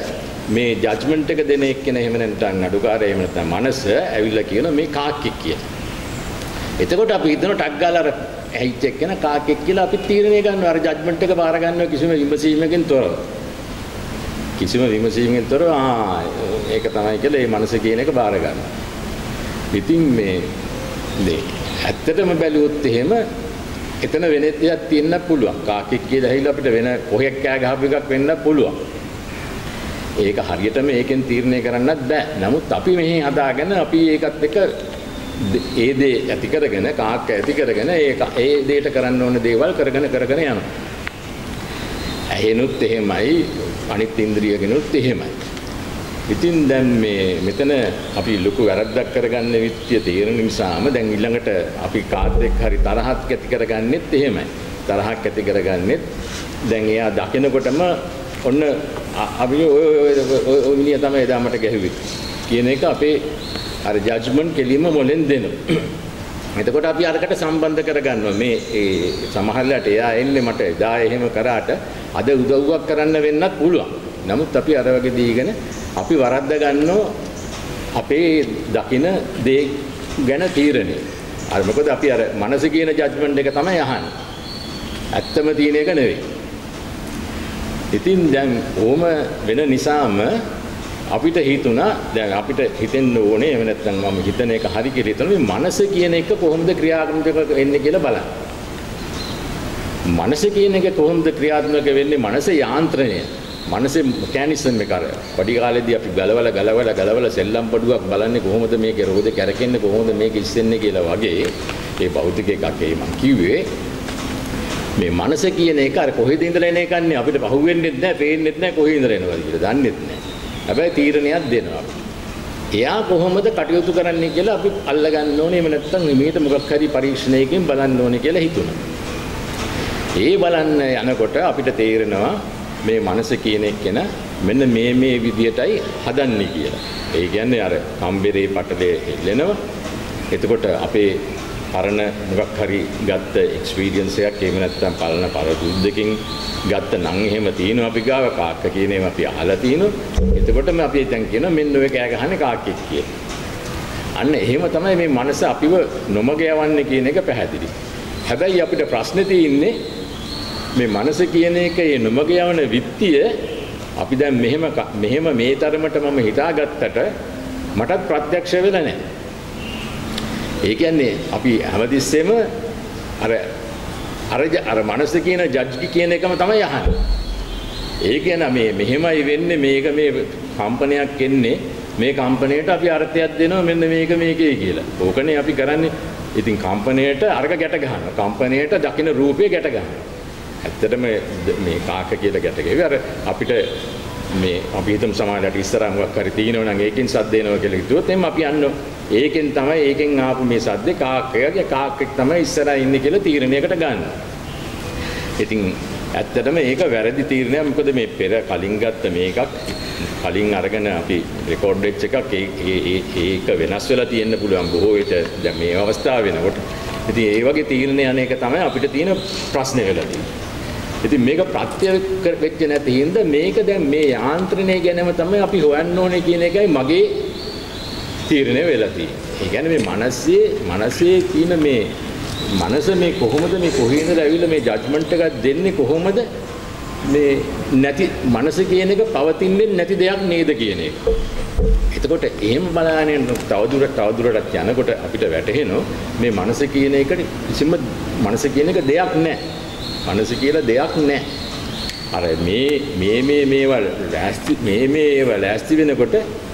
මේ ජජ්මන්ට් එක දෙන එක්කෙනා එහෙම නැත්නම් නඩුකාරයා එහෙම නැත්නම් මනස ඇවිල්ලා කියන මේ කාක්කෙක් කියලා. එතකොට අපි හිතන ටක් ගාලා අර ඇහිච්ච එක්කෙනා කාක්කෙක් කියලා අපි තීරණය ගන්නවා. අර ජජ්මන්ට් එක බාර ගන්නවා කිසිම විමසීමකින් තොරව. කිසිම විමසීමකින් තොරව ආ ඒක තමයි කියලා මේ මනස කියන එක බාර ගන්නවා. ඉතින් මේ මේ ඇත්තටම බැලුවොත් එහෙම එතන වෙන දෙයක් තියෙන්න පුළුවන්. කාක්කෙක් කියලා ඇහිලා අපිට වෙන කොහෙක් කෑ ගහපු එකක් වෙන්න පුළුවන්. ඒක හරියටම ඒකෙන් තීරණය කරන්නත් බෑ. නමුත් අපි මෙහි හදාගෙන අපි ඒකත් එක්ක ඒ දේ ඇති කරගෙන කාක්ක ඇති කරගෙන ඒක ඒ දෙයට කරන්න ඕන දේවල් කරගෙන කරගෙන යනවා. ඇහෙනුත් එහෙමයි අනිත් ඉන්ද්‍රියගෙනුත් එහෙමයි. ඉතින් දැන් මේ මෙතන අපි ලොකු වැරද්දක් කරගන්න විත්‍ය තේරෙන නිසාම දැන් ඊළඟට අපි කාත් එක්ක හරි තරහක් ඇති කරගන්නෙත් එහෙමයි. තරහක් ඇති කරගන්නෙත් දැන් එයා දකිනකොටම ඔන්න අපි ඔය ඔය ඔය මිනිහා තමයි එදා මට ගැහුවේ කියන එක අපේ අර ජජ්මන්ට් කෙලින්ම මොලෙන් දෙනවා. එතකොට අපි අරකට සම්බන්ධ කරගන්නවා මේ ඒ සමහරවිට එයා එන්නේ මට එදා එහෙම කරාට අද උදව්වක් කරන්න වෙන්නත් පුළුවන්. නමුත් අපි අර වගේ දීගෙන අපි වරද්ද ගන්නෝ අපේ දකින දේ ගැන තීරණය. අර මොකද අපි අර මනස කියන ජජ්මන්ට් එක තමයි අහන්නේ. ඇත්තම තියෙන එක නෙවෙයි. ඉතින් දැන් ඕම වෙන නිසාම අපිට හිතුණා දැන් අපිට හිතෙන්න ඕනේ එහෙම නැත්නම් මම හිතන එක හරි කියලා හිතන මේ මනස කියන එක කොහොමද ක්‍රියාත්මක වෙන්නේ කියලා බලන්න. මනස කියන එක කොහොමද ක්‍රියාත්මක වෙන්නේ? මනස යාන්ත්‍රණය. මනසේ මෙකැනිසම් එක අර පඩි කාලේදී අපි ගලවලා ගලවලා ගලවලා සෙල්ලම් බඩුවක් බලන්නේ කොහොමද මේකේ රෝදේ කැරකෙන්නේ කොහොමද මේක ඉස්සෙන්නේ කියලා වගේ ඒ භෞතික එකක් ඒ මම කිව්වේ මේ මනස කියන එක අර කොහෙද ඉඳලා එන එකන්නේ අපිට පහුවෙන්නේ නැහැ, පේන්නේ නැහැ කොහේ ඉඳලා එනවද කියලා දන්නෙත් නැහැ. හැබැයි තීරණයක් දෙනවා. එයා කොහොමද කටයුතු කරන්නේ කියලා අපි අල්ල ගන්න ඕනේ. එහෙම නැත්නම් මේකට මොකක් හරි පරීක්ෂණයකින් බලන්න ඕනේ කියලා හිතුණා. ඒ බලන්න යනකොට අපිට තේරෙනවා මේ මනස කියන එකන මෙන්න මේ මේ විදියටයි හදන්නේ කියලා. ඒ කියන්නේ අර කම්බරේ පටලේ හෙල්ලෙනවා. එතකොට අපේ පරණ මොකක් හරි ගත්ත එක්ස්පීරියන්ස් එකක් එහෙම නැත්නම් පරණ පරදුද්දකින් ගත්ත නම් එහෙම තියෙනවා අපි ගාව කාක්ක කියන ඒවා අපි අහලා තිනවා. එතකොටම අපි දැන් කියනවා මෙන්න ඔය කෑ ගහන්නේ කාක්කෙක් කියලා. අන්න එහෙම තමයි මේ මනස අපිව නොමග යවන්නේ කියන එක පැහැදිලි. හැබැයි අපිට ප්‍රශ්නේ තියෙන්නේ මේ මනස කියන එක ඒ නොමග යවන විත්තිය අපි දැන් මෙහෙම මෙහෙම මේ තරමට මම හිතාගත්තට මටත් ප්‍රත්‍යක්ෂ වෙලා නැහැ. ඒ කියන්නේ අපි හැමතිස්සෙම අර අර අර මනස කියන ජජ්ජි කියන එකම තමයි අහන්නේ. ඒ කියන්නේ මේ මෙහෙමයි වෙන්නේ මේක මේ කම්පනයක් එන්නේ මේ කම්පණයට අපි අර්ථයක් දෙනවා මෙන්න මේක මේකේ කියලා. ඕකනේ අපි කරන්නේ. ඉතින් කම්පණයට අරක ගැට ගන්නවා. කම්පණයට දකින්න රූපේ ගැට ගන්නවා. ඇත්තටම මේ කාක කියලා ගැට ගෙවි අර අපිට මේ අපි හිතමු සමාජයට ඉස්සරහ මොකක් හරි තියෙනවා නම් ඒකෙන් සද්ද එනවා කියලා හිතුවොත් එම්ම අපි යන්න ඒකෙන් තමයි ඒකෙන් ආපු මේ සද්දේ කාක්කගේ කාක්කෙක් තමයි ඉස්සරහ ඉන්නේ කියලා තීරණයකට ගන්න. ඉතින් ඇත්තටම ඒක වැරදි තීරණයක්. මොකද මේ පෙර කලින් ගත්ත මේකක් කලින් අරගෙන අපි රෙකෝඩ් වෙච්ච එකක් ඒ ඒක වෙනස් වෙලා තියෙන්න පුළුවන් බොහෝ විට දැන් මේ අවස්ථාව වෙනකොට. ඉතින් ඒ වගේ තීරණ යන එක තමයි අපිට තියෙන ප්‍රශ්නේ වෙලා තියෙන්නේ. ඉතින් මේක ප්‍රත්‍යක්ෂ වෙච්ච නැති හින්දා මේක දැන් මේ යාන්ත්‍රණය ගැනම තමයි අපි හොයන්න ඕනේ කියන එකයි මගේ තීරණය වෙලා තියෙන්නේ. ඒ කියන්නේ මේ මනසේ මනසේ තියෙන මේ මනස මේ කොහොමද මේ කොහේද ඇවිල්ලා මේ ජජ්මන්ට් එකක් දෙන්නේ කොහොමද මේ නැති මනස කියන එක පවතින්නේ නැති දෙයක් නේද කියන එක. එතකොට එහෙම බලන්නේ තවදුරටත් තවදුරටත් යනකොට අපිට වැටහෙනවා මේ මනස කියන එකට කිසිම මනස කියන එක දෙයක් නැහැ. මනස කියලා දෙයක් නැහැ. අර මේ මේ මේ මේවල් ලෑස්ති මේ මේ ඒවා ලෑස්ති වෙනකොට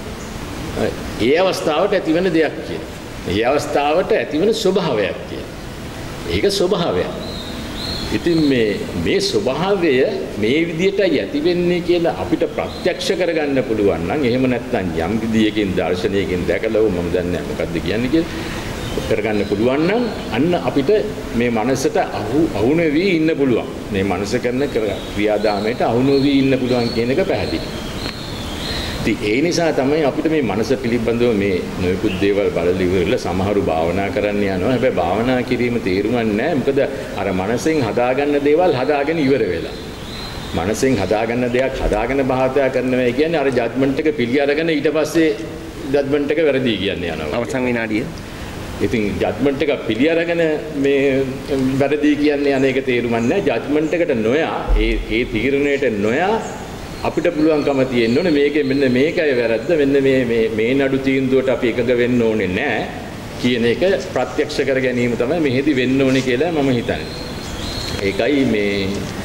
ඒ අවස්ථාවට ඇතිවෙන දෙයක් කියන. ඒ අවස්ථාවට ඇතිවෙන ස්වභාවයක් කියන. ඒක ස්වභාවයක්. ඉතින් මේ මේ ස්වභාවය මේ විදිහටයි ඇති වෙන්නේ කියලා අපිට ප්‍රත්‍යක්ෂ කරගන්න පුළුවන් නම් එහෙම නැත්නම් යම් විදියකින් දර්ශනයකින් දැකලා මම දන්නේ මොකද්ද කියන්නේ කියලා කරගන්න පුළුවන් නම් අන්න අපිට මේ මනසට අහු අහු නොවි ඉන්න පුළුවන්. මේ මනස කරන ක්‍රියාදාමයට අහු නොවි ඉන්න පුළුවන් කියන එක පැහැදිලි. ඉතින් ඒ නිසා තමයි අපිට මේ මනස පිළිබඳව මේ නොයෙකුත් දේවල් බලලි ඉවරලා සමහරු භාවනා කරන්න යනවා. හැබැයි භාවනා කිරීම තේරුම් නැහැ. මොකද අර මනසෙන් හදාගන්න දේවල් හදාගෙන ඉවර වෙලා. මනසෙන් හදාගන්න දෙයක් හදාගෙන භාවිතා කරනවා කියන්නේ අර ජජ්මන්ට් එක පිළි අරගෙන ඊට පස්සේ ජජ්මන්ට් එක වැරදි කියන්නේ යනවා. අවසන් විනාඩිය. ඉතින් ජජ්මන්ට් එක පිළි අරගෙන මේ වැරදි කියන්නේ අනේක තේරුම් නැහැ. ජජ්මන්ට් එකට නොයා ඒ ඒ තීරණයට නොයා අපිට පුළුවන්කම තියෙන්න ඕනේ මේකේ මෙන්න මේකයි වැරද්ද මෙන්න මේ මේ මේ නඩු තීන්දුවට අපි එකඟ වෙන්න ඕනේ නැහැ කියන එක ප්‍රත්‍යක්ෂ කර ගැනීම තමයි මෙහෙදි වෙන්න ඕනේ කියලා මම හිතන්නේ. ඒකයි මේ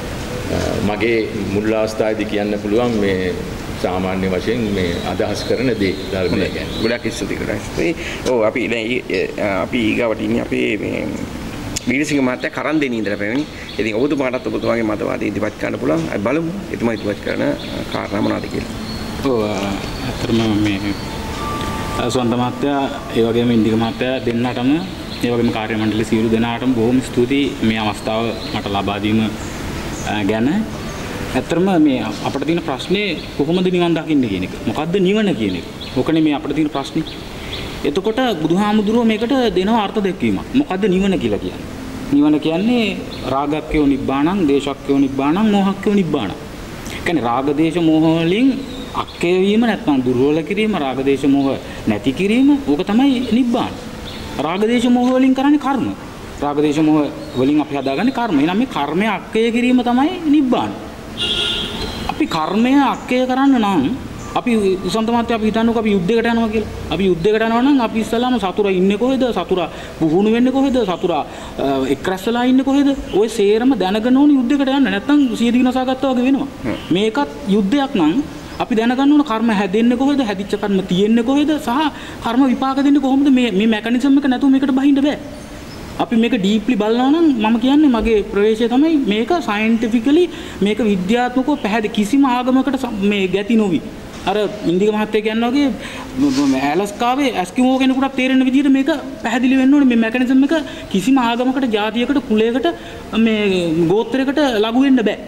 මගේ මුල් අවස්ථාවේදී කියන්න පුළුවන් මේ සාමාන්‍ය වශයෙන් මේ අදහස් කරන දේ ධර්මය කියන්නේ. ගොඩක් ස්තුතියි කරයි. ඔව් අපි දැන් අපි ඊගාවට ඉන්නේ අපේ මේ වීරසිංහ මහත්තයා කරන් දෙන්නේ ඉඳලා පැමිණි. ඉතින් ඔබතුමාටත් ඔබතුමාගේ මතවාද ඉදිරිපත් කරන්න පුළුවන්. අපි බලමු එතුමා ඉදිරිපත් කරන කාරණා මොනවද කියලා. ඔව් අතරම මේ සුවන්ත මහත්තයා ඒ වගේම ඉන්දික මහත්තයා දෙන්නටම ඒ වගේම කාර්ය මණ්ඩලයේ සියලු දෙනාටම බොහොම ස්තුතියි මේ අවස්ථාව මට ලබා දීම ගැන. ඇත්තටම මේ අපිට තියෙන ප්‍රශ්නේ කොහොමද නිවන් දකින්න කියන එක. මොකද්ද නිවන කියන එක. ඕකනේ මේ අපිට තියෙන ප්‍රශ්නේ. එතකොට බුදුහාමුදුරුවෝ මේකට දෙනවා අර්ථ දෙකීමක්. මොකද්ද නිවන කියලා කියන්නේ? නිවන කියන්නේ රාගක්ඛයෝ නිබ්බාණං, දේශක්ඛයෝ නිබ්බාණං, මෝහක්ඛයෝ නිබ්බාණං. කියන්නේ රාග දේශ මෝහ වලින් අක්ඛය වීම නැත්නම් දුර්වල කිරීම, රාග දේශ මෝහ නැති කිරීම, ඕක තමයි නිබ්බාණ. රාග දේශ මෝහ වලින් කරන්නේ කර්ම. රාග දේශ මෝහ වලින් අපි හදාගන්නේ කර්ම. එහෙනම් මේ කර්මය අක්ඛය කිරීම තමයි නිබ්බාණ. අපි කර්මය අක්ඛය කරන්න නම් අපි සුසන්ත මහත්තයා අපි හිතන්නකෝ අපි යුද්ධයකට යනවා කියලා. අපි යුද්ධයකට යනවා නම් අපි ඉස්සලාම සතුරා ඉන්නේ කොහෙද? සතුරා පුහුණු වෙන්නේ කොහෙද? සතුරා එක්රැස් වෙලා ඉන්නේ කොහෙද? ওই සේරම දැනගෙන ඕනේ යුද්ධයකට යන්න. නැත්නම් සිය දිනසා ගත්තා වගේ වෙනවා. මේකත් යුද්ධයක් නම් අපි දැනගන්න ඕන කර්ම හැදෙන්නේ කොහෙද? හැදිච්ච කර්ම තියෙන්නේ කොහෙද? සහ කර්ම විපාක දෙන්නේ කොහොමද? මේ මේ මෙකනිසම් එක නැතුව මේකට බහින්න බෑ. අපි මේක ඩීප්ලි බලනවා නම් මම කියන්නේ මගේ ප්‍රවේශය තමයි මේක සයන්ටිෆිකලි මේක විද්‍යාත්මකව පැහැදිලි කිසිම ආගමකට මේ ගැති නොවි. අර ඉන්දික මහත්තයා කියනවා වගේ ඇලස්කාවේ ඇස්කිමෝ කෙනෙකුට තේරෙන විදිහට මේක පැහැදිලි වෙන්න ඕනේ මේ මෙකනිසම් එක කිසිම ආගමකට ජාතියකට කුලයකට මේ ගෝත්‍රයකට ලඝු වෙන්න බෑ.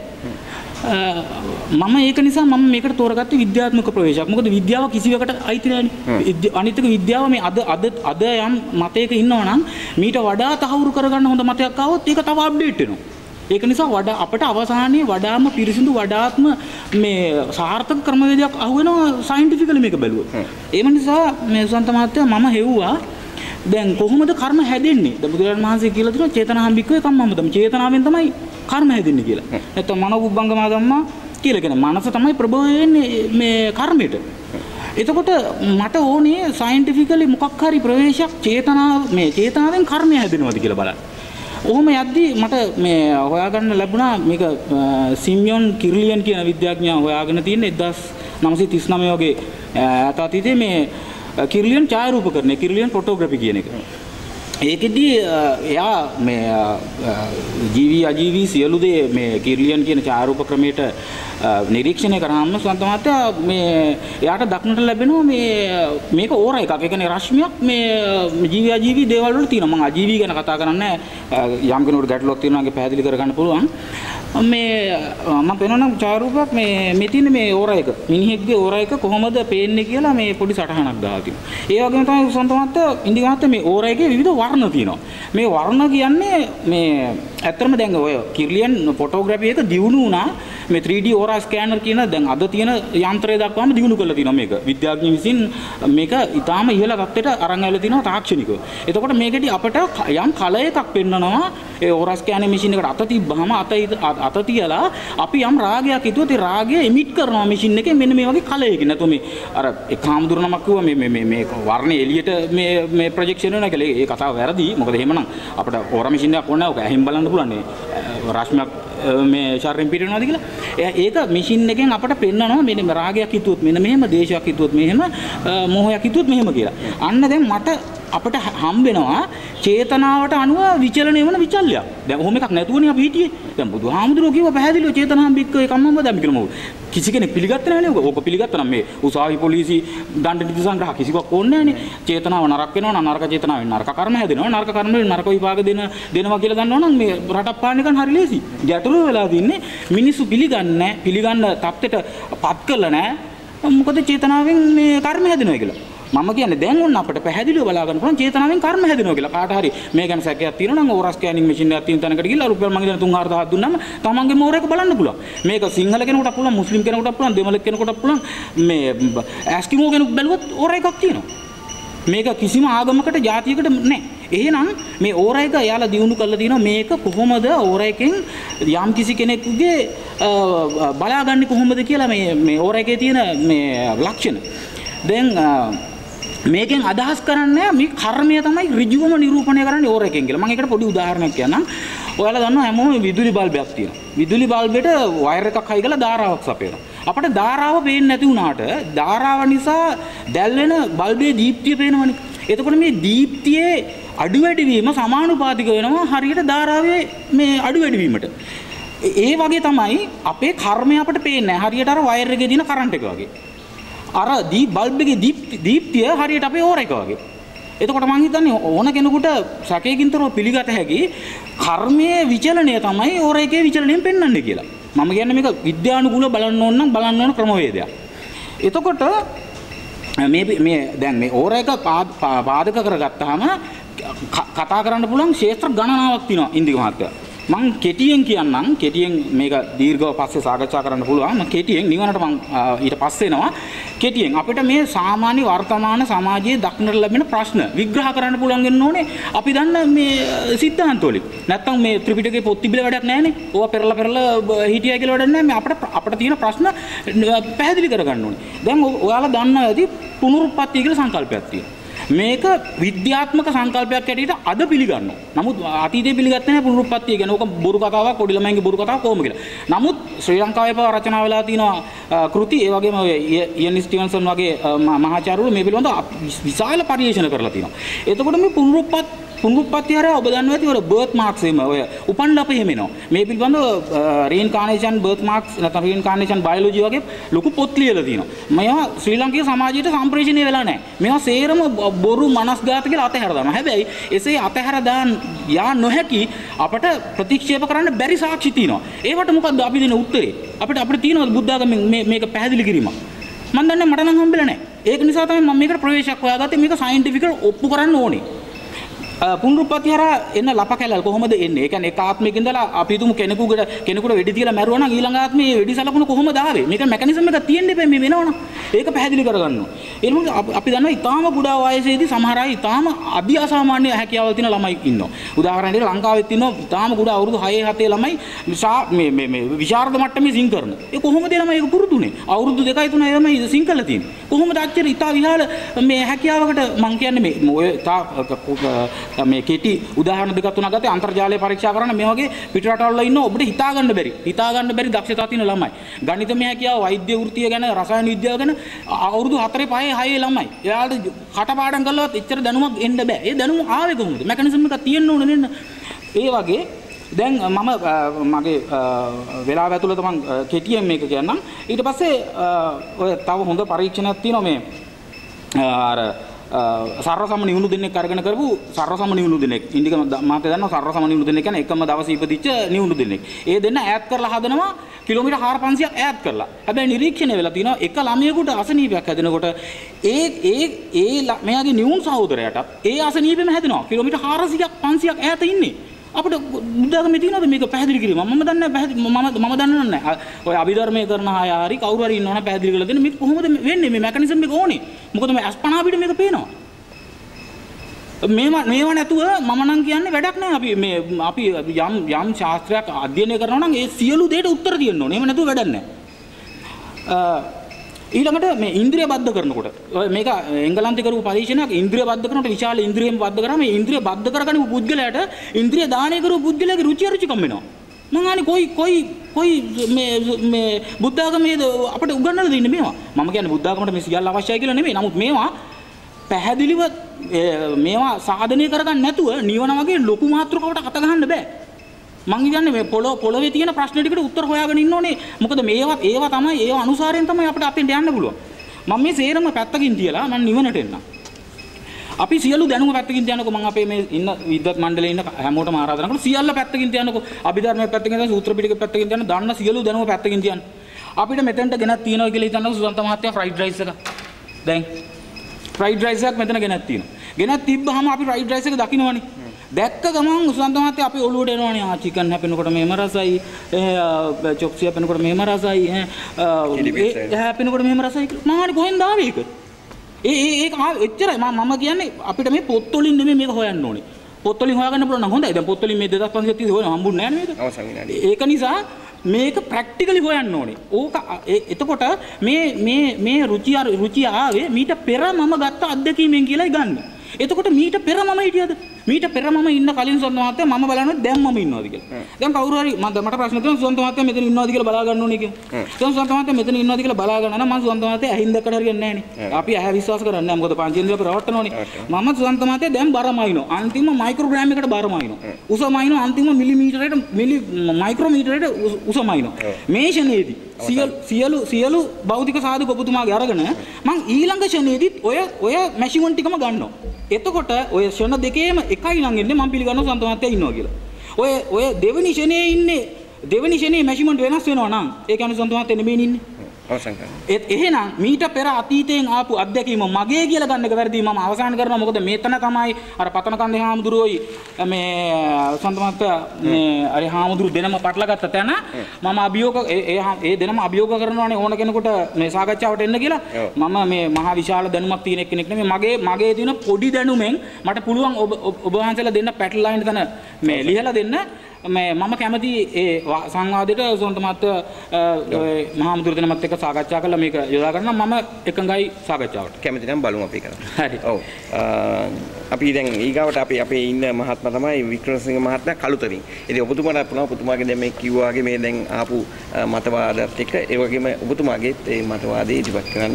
මම ඒක නිසා මම මේකට තෝරගත්තේ විද්‍යාත්මක ප්‍රවේශයක්. මොකද විද්‍යාව කිසිවකට අයිති නෑනේ. අනිත් එක විද්‍යාව මේ අද අද අද යම් මතයක ඉන්නවා නම් මීට වඩා තහවුරු කරගන්න හොඳ මතයක් ආවොත් ඒක තව අප්ඩේට් වෙනවා. ඒක නිසා වඩා අපට අවසානයේ වඩාම පිරිසිදු වඩාත්ම මේ සාර්ථක ක්‍රමවේදයක් අහුවෙනවා සයන්ටිෆිකලි මේක බැලුවොත්. ඒ නිසා මේ සුසන්ත මහත්තයා මම හෙව්වා දැන් කොහොමද කර්ම හැදෙන්නේ? දැන් බුදුරජාණන් වහන්සේ කියලා තියෙනවා චේතනාම්බික්කේ කම්මමදම. චේතනාවෙන් තමයි කර්ම හැදෙන්නේ කියලා. නැත්නම් මනෝබුද්ධංගම ධම්මා කියලා කියන මනස තමයි ප්‍රභව වෙන්නේ මේ කර්මයට. එතකොට මට ඕනේ සයන්ටිෆිකලි මොකක් හරි ප්‍රවේශයක් චේතනාව මේ චේතනාවෙන් කර්මය හැදෙනවද කියලා බලන්න. ඔහොම යද්දි මට මේ හොයාගන්න ලැබුණා මේක සිමියොන් කිර්ලියන් කියන විද්‍යාඥයා හොයාගෙන තියෙන එක්දාස් නවසිය තිස් නවය වගේ ඈත අතීතයේ මේ කිර්ලියන් ඡායාරූපකරණය කිර්ලියන් ෆොටෝග්‍රැෆි කියන එක. ඒකෙදී එයා මේ ජීවි අජීවි සියලු දේ මේ කිර්ලියන් කියන ඡායාරූප ක්‍රමයට නිරීක්ෂණය කරාම සුවන්ත මහත්තයා මේ එයාට දක්නට ලැබෙනවා මේ මේක ඕර එකක්. ඒ කියන්නේ රශ්මියක් මේ ජීවි අජීවි දේවල් වල තියෙනවා. මම අජීවි ගැන කතා කරන්නේ යම් කෙනෙකුට ගැටලුවක් තියෙනවා නම් පැහැදිලි කරගන්න පුළුවන්. මේ මම පේනවනම් ඡායාරූපයක් මේ මේ තියෙන මේ ඕර එක මිනිහෙක්ගේ ඕර එක කොහොමද පේන්නේ කියලා මේ පොඩි සටහනක් දාලා තියෙනවා. ඒ වගේම තමයි සුවන්ත මහත්තයා ඉන්දික මහත්තයා මේ ඕර එකේ විවිධ වර්ණ තියෙනවා. මේ වර්ණ කියන්නේ මේ ඇත්තටම දැන් ඔය කිර්ලියන් ෆොටෝග්‍රැෆි එක දියුණු වුණා මේ three D ඕරා ස්කෑනර් කියන දැන් අද තියෙන යන්ත්‍රය දක්වාම දියුණු කරලා තියෙනවා මේක. විද්‍යාඥයන් විසින් මේක ඊටාම ඉහළ තත්ත්වයට අරන් ඇවිල්ලා තිනවා තාක්ෂණිකව. එතකොට මේකෙදි අපට යම් කල එකක් පෙන්වනවා ඒ ඕරා ස්කෑනර් මැෂින් එකට අත තිබ්බහම අත අත තියලා අපි යම් රාගයක් හිතුවොත් ඒ රාගය එමිට් කරනවා මැෂින් එකේ මෙන්න මේ වගේ කලයකින්. නැතු මේ අර එකාම දුරනමක් කිව්වා මේ මේ මේ වර්ණය එළියට මේ මේ ප්‍රොජෙක්ෂන් වෙනවා කියලා. ඒ කතාව වැරදි. මොකද එහෙමනම් අපිට ඕරා මැෂින් එකක් ඕනේ නැහැ. ඔක ඇහිම් බලන්න පුළුවන් නේ. රශ්මියක් මේ ශරීරයෙන් පිටවෙනවාද කියලා. ඒක මැෂින් එකෙන් අපට පෙන්නනවා මෙන්න රාගයක් හිතුවොත් මෙන්න මෙහෙම, දේශයක් හිතුවොත් මෙහෙම, මොහයක් හිතුවොත් මෙහෙම කියලා. අන්න දැන් මට අපට හම් වෙනවා චේතනාවට අනුව විචලනය වෙන විචල්‍යයක්. දැන් ඔහොම එකක් නැතුවනේ අපි හිටියේ. දැන් බුදුහාමුදුරුවෝ කිව්වා පැහැදිලිව චේතනාම්බික්ක ඒකම්මම දැන් කියලා මොකද? කිසි කෙනෙක් පිළිගත්තේ නැහැ නේ. ඕක පිළිගත්තා නම් මේ උසාවි පොලිසි දණ්ඩ නිති සංග්‍රහ කිසිවක් ඕනේ නැහැ නේ. චේතනාව නරක වෙනවා නම් නරක චේතනාවෙන් නරක කර්ම හැදෙනවා. නරක කර්ම වලින් නරක විපාක දෙන දෙනවා කියලා දන්නවා නම් මේ රටක් පාලනය කරන්න හරි ලේසි. ගැටලුව වෙලා තින්නේ මිනිස්සු පිළිගන්නේ නැහැ. පිළිගන්න තත්ත්වයට පත් කළා නැහැ. මොකද චේතනාවෙන් මේ කර්ම හැදෙනවා කියලා. මම කියන්නේ දැන් ඔන්න අපිට පැහැදිලිව බලා ගන්න පුළුවන් චේතනාවෙන් කර්ම හැදෙනවා කියලා. කාට හරි මේ ගැන සැකයක් තියෙනවා නම් ඕරස් ස්කෑනින් මැෂින් එකක් තියෙන තැනකට ගිහලා රුපියල් මං දෙන තුන් හාර දහයක් දුන්නාම තමන්ගේ මෝර එක බලන්න පුළුවන්. මේක සිංහල කෙනෙකුට පුළුවන්, මුස්ලිම් කෙනෙකුට පුළුවන්, දෙමළ කෙනෙකුට පුළුවන්, මේ ඇස්කිමෝ කෙනෙක් බැලුවොත් ඕර එකක් තියෙනවා. මේක කිසිම ආගමකට ජාතියකට නැහැ. එහෙනම් මේ ඕර එක යාලා දිනු කරලා දිනවා මේක කොහොමද ඕර එකෙන් යම් කිසි කෙනෙකුගේ බලාගන්නේ කොහොමද කියලා මේ මේ ඕර එකේ තියෙන මේ ලක්ෂණ. දැන් මේකෙන් අදහස් කරන්නේ මේ කර්මය තමයි ඍජුවම නිරූපණය කරන්නේ ඕර එකෙන් කියලා. මම ඒකට පොඩි උදාහරණයක් කියන්නම්. ඔයාලා දන්නවා හැමෝම විදුලි බල්බයක් තියෙනවා. විදුලි බල්බෙට වයර් එකක් හයි කරලා ධාරාවක් සපයනවා. අපිට ධාරාව පේන්නේ නැති වුණාට ධාරාව නිසා දැල් වෙන බල්බේ දීප්තිය පේනවනේ. එතකොට මේ දීප්තියේ අඩු වැඩි වීම සමානුපාතික වෙනවා හරියට ධාරාවේ මේ අඩු වැඩි වීමට. ඒ වගේ තමයි අපේ කර්මය අපිට පේන්නේ නැහැ. හරියට අර වයර් එකේ දින කරන්ට් එක වගේ. අර දී බල්බ් එකේ දීප්තිය හරියට අපේ ඕර එක වගේ. එතකොට මම හිතන්නේ ඕන කෙනෙකුට සැකයකින්තරව පිළිගත හැකි කර්මයේ විචලනය තමයි ඕර එකේ විචලනයෙන් පෙන්වන්නේ කියලා. මම කියන්නේ මේක විද්‍යානුකූලව බලන්න ඕන නම් බලන්න ඕන ක්‍රමවේදයක්. එතකොට මේ මේ දැන් මේ ඕර එක පාදක කරගත්තාම කතා කරන්න පුළුවන් ක්ෂේත්‍ර ගණනාවක් තියෙනවා ඉන්දික මහත්තයා. මම කෙටියෙන් කියන්නම් කෙටියෙන් මේක දීර්ඝව පස්සේ සාකච්ඡා කරන්න පුළුවන්. මම කෙටියෙන් නිවනට මම ඊට පස්සේ එනවා. කෙටියෙන් අපිට මේ සාමාන්‍ය වර්තමාන සමාජයේ දක්නට ලැබෙන ප්‍රශ්න විග්‍රහ කරන්න පුළුවන් වෙන්න ඕනේ. අපි දන්න මේ සිද්ධාන්ත වලින්. නැත්තම් මේ ත්‍රිපිටකේ පොත් තිබිලා වැඩක් නැහැනේ. ඕවා පෙරලා පෙරලා හිටියා කියලා වැඩක් නැහැ. මේ අපිට අපිට තියෙන ප්‍රශ්න පැහැදිලි කරගන්න ඕනේ. දැන් ඔයාලා දන්නවා ඇති පුනරුත්පත්ති කියලා සංකල්පයක් තියෙනවා. මේක විද්‍යාත්මක සංකල්පයක් හැටියට අද පිළිගන්නවා. නමුත් අතීතයේ පිළිගත්තේ නැහැ පුනරුත්පත්තිය ගැන. ඕක බොරු කතාවක්, පොඩි ළමයින්ගේ බොරු කතාවක් කොහොම කියලා. නමුත් ශ්‍රී ලංකාවේ පව රචනා වෙලා තියෙනවා කෘති, ඒ වගේම ඉයන් ස්ටිවන්සන් වගේ මහාචාර්යවරු මේ පිළිබඳව විශාල පරිශන කරලා තියෙනවා. එතකොට මේ පුනරුත්පත් පුනරුත්පත්ති හරහා ඔබ දන්නවා ඇති ඔය බර්ත් මාක්ස් එම ඔය උපන් ලප එහෙම එනවා. මේ පිළිබඳව රීන්කානේෂන් බර්ත් මාක්ස් නැත්නම් රීන්කානේෂන් බයොලොජි වගේ ලොකු පොත් ලියලා තියෙනවා. මේවා ශ්‍රී ලංකේය සමාජයට සම්ප්‍රේෂණය වෙලා නැහැ. මේවා සේරම බොරු මනස්ගත කියලා අතහැර දානවා. හැබැයි එසේ අතහැර දාන් යා නොහැකි අපට ප්‍රතික්ෂේප කරන්න බැරි සාක්ෂි තියෙනවා. ඒවට මොකද්ද අපි දෙන උත්තරේ? අපිට අපිට තියෙනවද බුද්ධ ආගමෙන් මේ මේක පැහැදිලි කිරීමක්? මම දන්නේ මට නම් හම්බෙලා නැහැ. ඒක නිසා තමයි මම මේකට ප්‍රවේශයක් හොයාගත්තේ. මේක සයන්ටිෆිකව ඔප්පු කරන්න ඕනේ. පුනරුත්පත්ති හරහා එන්න ලප කැලල් කොහොමද එන්නේ? ඒ කියන්නේ එක ආත්මයක ඉඳලා අපි හිතමු කෙනෙකුට කෙනෙකුට වෙඩි තියලා මැරුවා නම් ඊළඟ ආත්මේ මේ වෙඩි සලකුණු කොහොමද ආවේ? මේක මෙකැනිසම් එකක් තියෙන්න එපා මේ වෙනවනම්. ඒක පැහැදිලි කරගන්න ඕනේ. ඒ මොකද අපි දන්නවා ඊටාම කුඩා වයසේදී සමහර අය ඊටාම අධි අසාමාන්‍ය හැකියාවල් තියෙන ළමයි ඉන්නවා. උදාහරණයක් ලංකාවෙත් ඉන්නවා ඊටාම කුඩා අවුරුදු හය හතේ ළමයි මේ මේ මේ විශාරද මට්ටමේ සිං කරන. ඒ කොහොමද ළමයි ඒක පුරුදුනේ? අවුරුදු දෙකයි තුනයි ළමයි සිං කරලා තියෙන්නේ. කොහොමද අච්චර ඊටා විහාල මේ හැකියාවකට මං කියන්නේ මේ ඔය මේ කෙටි උදාහරණ දෙකක් තුනක් ගත්තේ අන්තර්ජාලය පරීක්ෂා කරන මේ වගේ පිටරටවල ඉන්න ඔබට හිතා ගන්න බැරි හිතා ගන්න බැරි දක්ෂතා තියෙන ළමයි ගණිතමය හැකියාව වෛද්‍ය වෘත්තිය ගැන රසායන විද්‍යාව ගැන අවුරුදු හතරේ පහේ හයේ ළමයි එයාලට කටපාඩම් කළවත් එච්චර දැනුමක් එන්න බෑ ඒ දැනුම ආවේ කොහොමද මෙකැනිසම් එකක් තියෙන්න ඕනේ නේද ඒ වගේ දැන් මම මගේ වෙලාව ඇතුළත මම කෙටියෙන් මේක කියන්නම් ඊට පස්සේ ඔය තව හොඳ පරීක්ෂණයක් තියෙනවා මේ අර සර්වසම නිවුණු දෙනෙක් අරගෙන කරපු සර්වසම නිවුණු දෙනෙක් ඉන්දික මාතේ දන්නවා සර්වසම නිවුණු දෙනෙක් කියන්නේ එකම දවසේ ඉපදිච්ච නිවුණු දෙනෙක්. ඒ දෙන්න ඈත් කරලා හදනවා කිලෝමීටර් හාර පන්සියයක් ඈත් කරලා. හැබැයි නිරීක්ෂණය වෙලා තියෙනවා එක ළමයෙකුට අසනීපයක් හැදෙනකොට ඒ ඒ ඒ මෙයාගේ නිවුණු සහෝදරයාට ඒ අසනීපෙම හැදෙනවා. කිලෝමීටර් හාරසියයක් පන්සියයක් ඈත ඉන්නේ. අපිට බුද්ධාගමේ තියෙනවද මේක පැහැදිලි කිරීම? මම දන්නේ නැහැ මම මම දන්නේ නැහැ. ඔය අභිධර්මයේ කරන අය හරි කවුරු හරි ඉන්නවනම් පැහැදිලි කරලා දෙන්න මේක කොහොමද වෙන්නේ? මේ මෙකැනිසම් එක ඕනේ. මොකද මේ අස්පනා පිට මේක පේනවා. මේවා මේවා නැතුව මම නම් කියන්නේ වැඩක් නැහැ. අපි මේ අපි යම් යම් ශාස්ත්‍රයක් අධ්‍යයනය කරනවා නම් ඒ සියලු දේට උත්තර දෙන්න ඕනේ. එහෙම නැතුව වැඩක් නැහැ. ඊළඟට මේ ඉන්ද්‍රිය බද්ධ කරනකොට මේක එංගලන්තේ කරපු පරීක්ෂණයක් ඉන්ද්‍රිය බද්ධ කරනකොට විශාල ඉන්ද්‍රියම් බද්ධ කරාම මේ ඉන්ද්‍රිය බද්ධ කරගන්න පුද්ගලයාට ඉන්ද්‍රිය දානය කරපු පුද්ගලයාගේ රුචි අරුචිකම් වෙනවා. මං අහන්නේ කොයි කොයි කොයි මේ මේ බුද්ධාගමේ අපිට උගන්වලා දෙන්නේ මේවා. මම කියන්නේ බුද්ධාගමට මේ සියල්ල අවශ්‍යයි කියලා නෙමෙයි. නමුත් මේවා පැහැදිලිව මේවා සාධනය කරගන්න නැතුව නිවන වගේ ලොකු මාත්‍රකවකට අත ගහන්න බෑ. මං කියන්නේ මේ පොළොව පොළොවේ තියෙන ප්‍රශ්න ටිකට උත්තර හොයාගෙන ඉන්න ඕනේ. මොකද මේවා ඒවා තමයි ඒවා අනුසාරයෙන් තමයි අපිට අතෙන්ට යන්න පුළුවන්. මම මේ සේරම පැත්තකින් තියලා මම නිවනට එන්නම්. අපි සියලු දැනුම පැත්තකින් තියනකො මම අපේ මේ ඉන්න විද්වත් මණ්ඩලයේ ඉන්න හැමෝටම ආරාධනා කරනවා සියල්ල පැත්තකින් තියනකො අභිධර්මයේ පැත්තකින් තියන සූත්‍ර පිටකේ පැත්තකින් තියන දන්න සියලු දැනුම පැත්තකින් තියන. අපිට මෙතෙන්ට ගෙනත් තියනවා කියලා හිතන්නකො සුසන්ත මහත්තයා ෆ්‍රයිඩ් රයිස් එක. දැන් ෆ්‍රයිඩ් රයිස් එකක් මෙතන ගෙනත් තියෙනවා. ගෙනත් තිබ්බහම අපි ෆ්‍රයිඩ් රයිස් එක දකින්නවනේ. දැක්ක ගමන් උසන්ත මහත්තයා අපේ ඔළුවට එනවනේ. ආ චිකන් හැපෙනකොට මෙහෙම රසයි. චොප්ස් හැපෙනකොට මෙහෙම රසයි. ඒ හැපෙනකොට මෙහෙම රසයි කියලා. මම හරි කොහෙන්ද ආවේ ඒක? ඒ ඒ ඒක එච්චරයි. මම මම කියන්නේ අපිට මේ පොත් වලින් නෙමෙයි මේක හොයන්න ඕනේ. පොත් වලින් හොයාගන්න පුළුවන් නම් හොඳයි. දැන් පොත් වලින් මේ දෙදාස් පන්සියයක් තියලා හොයන්න හම්බුන්නේ නැහැ නේද? අවසන් විනාඩිය. ඒක නිසා මේක ප්‍රැක්ටිකලි හොයන්න ඕනේ. ඕක එතකොට මේ මේ මේ රුචිය රුචිය ආවේ මීට පෙර මම ගත්ත අත්දැකීමෙන් කියලායි ගන්න. එතකොට මීට පෙර මම හිටියද? මීට පෙර මම ඉන්න කලින් සොන්ත මහත්තයා මම බලන්නේ දැන් මම ඉන්නවද කියලා. දැන් කවුරු හරි මම මට ප්‍රශ්න තියෙනවා සොන්ත මහත්තයා මෙතන ඉන්නවද කියලා බලා ගන්න ඕනේ කියලා. දැන් සොන්ත මහත්තයා මෙතන ඉන්නවද කියලා බලා ගන්න නම් මම සොන්ත මහත්තයා ඇහින් දැක්කට හරියන්නේ නැහැ නේ. අපි ඇහැ විශ්වාස කරන්නේ නැහැ. මොකද පංචේන්ද්‍රිය අපි රවට්ටනෝනේ. මම සොන්ත මහත්තයා දැන් බරමයිනෝ. අන්තිම මයික්‍රෝග්‍රෑම් එකට බරමයිනෝ. උසමයිනෝ අන්තිම මිලිමීටරයට මිලි මයික්‍රෝමීටරයට උසමයිනෝ. මේ ෂණේදී සියලු සියලු සියලු භෞතික සාධක ඔබතුමාගේ අරගෙන මම ඊළඟ ෂණේදීත් ඔය ඔය මැෂිමන් ටිකම ගන්නවා. එතකොට ඔය ෂණ දෙකේම එකයි නම් එන්නේ මම පිළිගන්නවා සන්ත මහත්තයා ඉන්නවා කියලා. ඔය ඔය දෙවෙනි ෂණේ ඉන්නේ දෙවෙනි ෂණේ මැෂිමන්ට් වෙනස් වෙනවා නම් ඒ කියන්නේ සන්ත මහත්තයා නෙමෙයි ඉන්නේ. අවසන් කරනවා. ඒත් එහෙනම් මීට පෙර අතීතයෙන් ආපු අත්දැකීම මගේ කියලා ගන්න එක වැරදි. මම අවසන් කරනවා. මොකද මේතන තමයි අර පතන කන්දේ හාමුදුරුවෝයි මේ සන්ත මහත්තයා මේ අර හාමුදුරු දෙනම පටලගත්ත තැන මම අභියෝග ඒ ඒ දෙනම අභියෝග කරනවානේ ඕන කෙනෙකුට මේ සාකච්ඡාවට එන්න කියලා. මම මේ මහා විශාල දැනුමක් තියෙන කෙනෙක් නෙමෙයි. මගේ මගේ තියෙන පොඩි දැනුමෙන් මට පුළුවන් ඔබ ඔබ වහන්සේලා දෙන්න පැටල් ලයින් තන මේ ලියලා දෙන්න. මේ මම කැමති ඒ සංවාදයට සොන්ත මහත්තයා මහා මුදුර දෙනමත් එක්ක සාකච්ඡා කරලා මේක යොදා ගන්න මම එකඟයි සාකච්ඡාවට. කැමති නම් බලමු අපි කරමු. හරි. ඔව්. අපි දැන් ඊගාවට අපි අපේ ඉන්න මහත්මයා තමයි වික්‍රමසිංහ මහත්මයා කළුතරින්. ඉතින් ඔබතුමාට පුළුවන් ඔබතුමාගේ දැන් මේ කිව්වා වගේ මේ දැන් ආපු මතවාදات එක්ක ඒ වගේම ඔබතුමාගේ ඒ මතවාදේ ඉදිරිපත් කරන්න.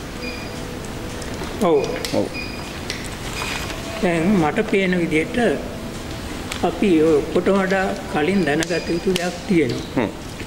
ඔව්. ඔව්. දැන් මට පේන විදිහට අපි ඔක්කොට වඩා කලින් දැනගත යුතු දෙයක් තියෙනවා.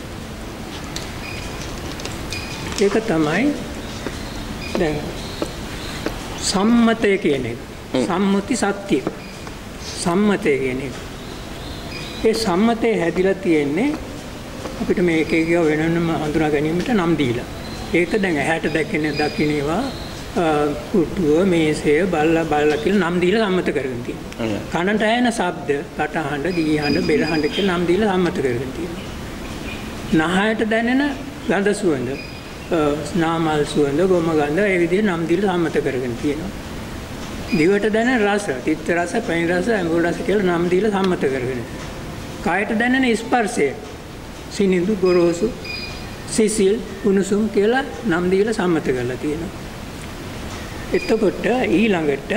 ඒක තමයි දැන් සම්මතය කියන එක. සම්මුති සත්‍ය. සම්මතය කියන එක. ඒ සම්මතය හැදිලා තියෙන්නේ අපිට මේක එක වෙනම හඳුනා ගැනීමට නම් දීලා. ඒක දැන් ඇහැට දැකින දකින්නේවා කුටුව මේසය බල්ලා බල්ලා කියලා නම් දීලා සම්මත කරගෙන තියෙනවා. කනට ඇහෙන ශබ්ද, කටහඬ, දිගහඬ, බෙරහඬ කියලා නම් දීලා සම්මත කරගෙන තියෙනවා. නහයට දැනෙන ගඳ සුවඳ, නාමල් සුවඳ, ගොම ගඳ ඒ විදිහට නම් දීලා සම්මත කරගෙන තියෙනවා. දිවට දැනෙන රස, තිත්ත රස, පැණි රස, අඹුල් රස කියලා නම් දීලා සම්මත කරගෙන. කායට දැනෙන ස්පර්ශය, සිනිඳු, ගොරෝසු, සිසිල්, උණුසුම් කියලා නම් දීලා සම්මත කරලා තියෙනවා. එතකොට ඊළඟට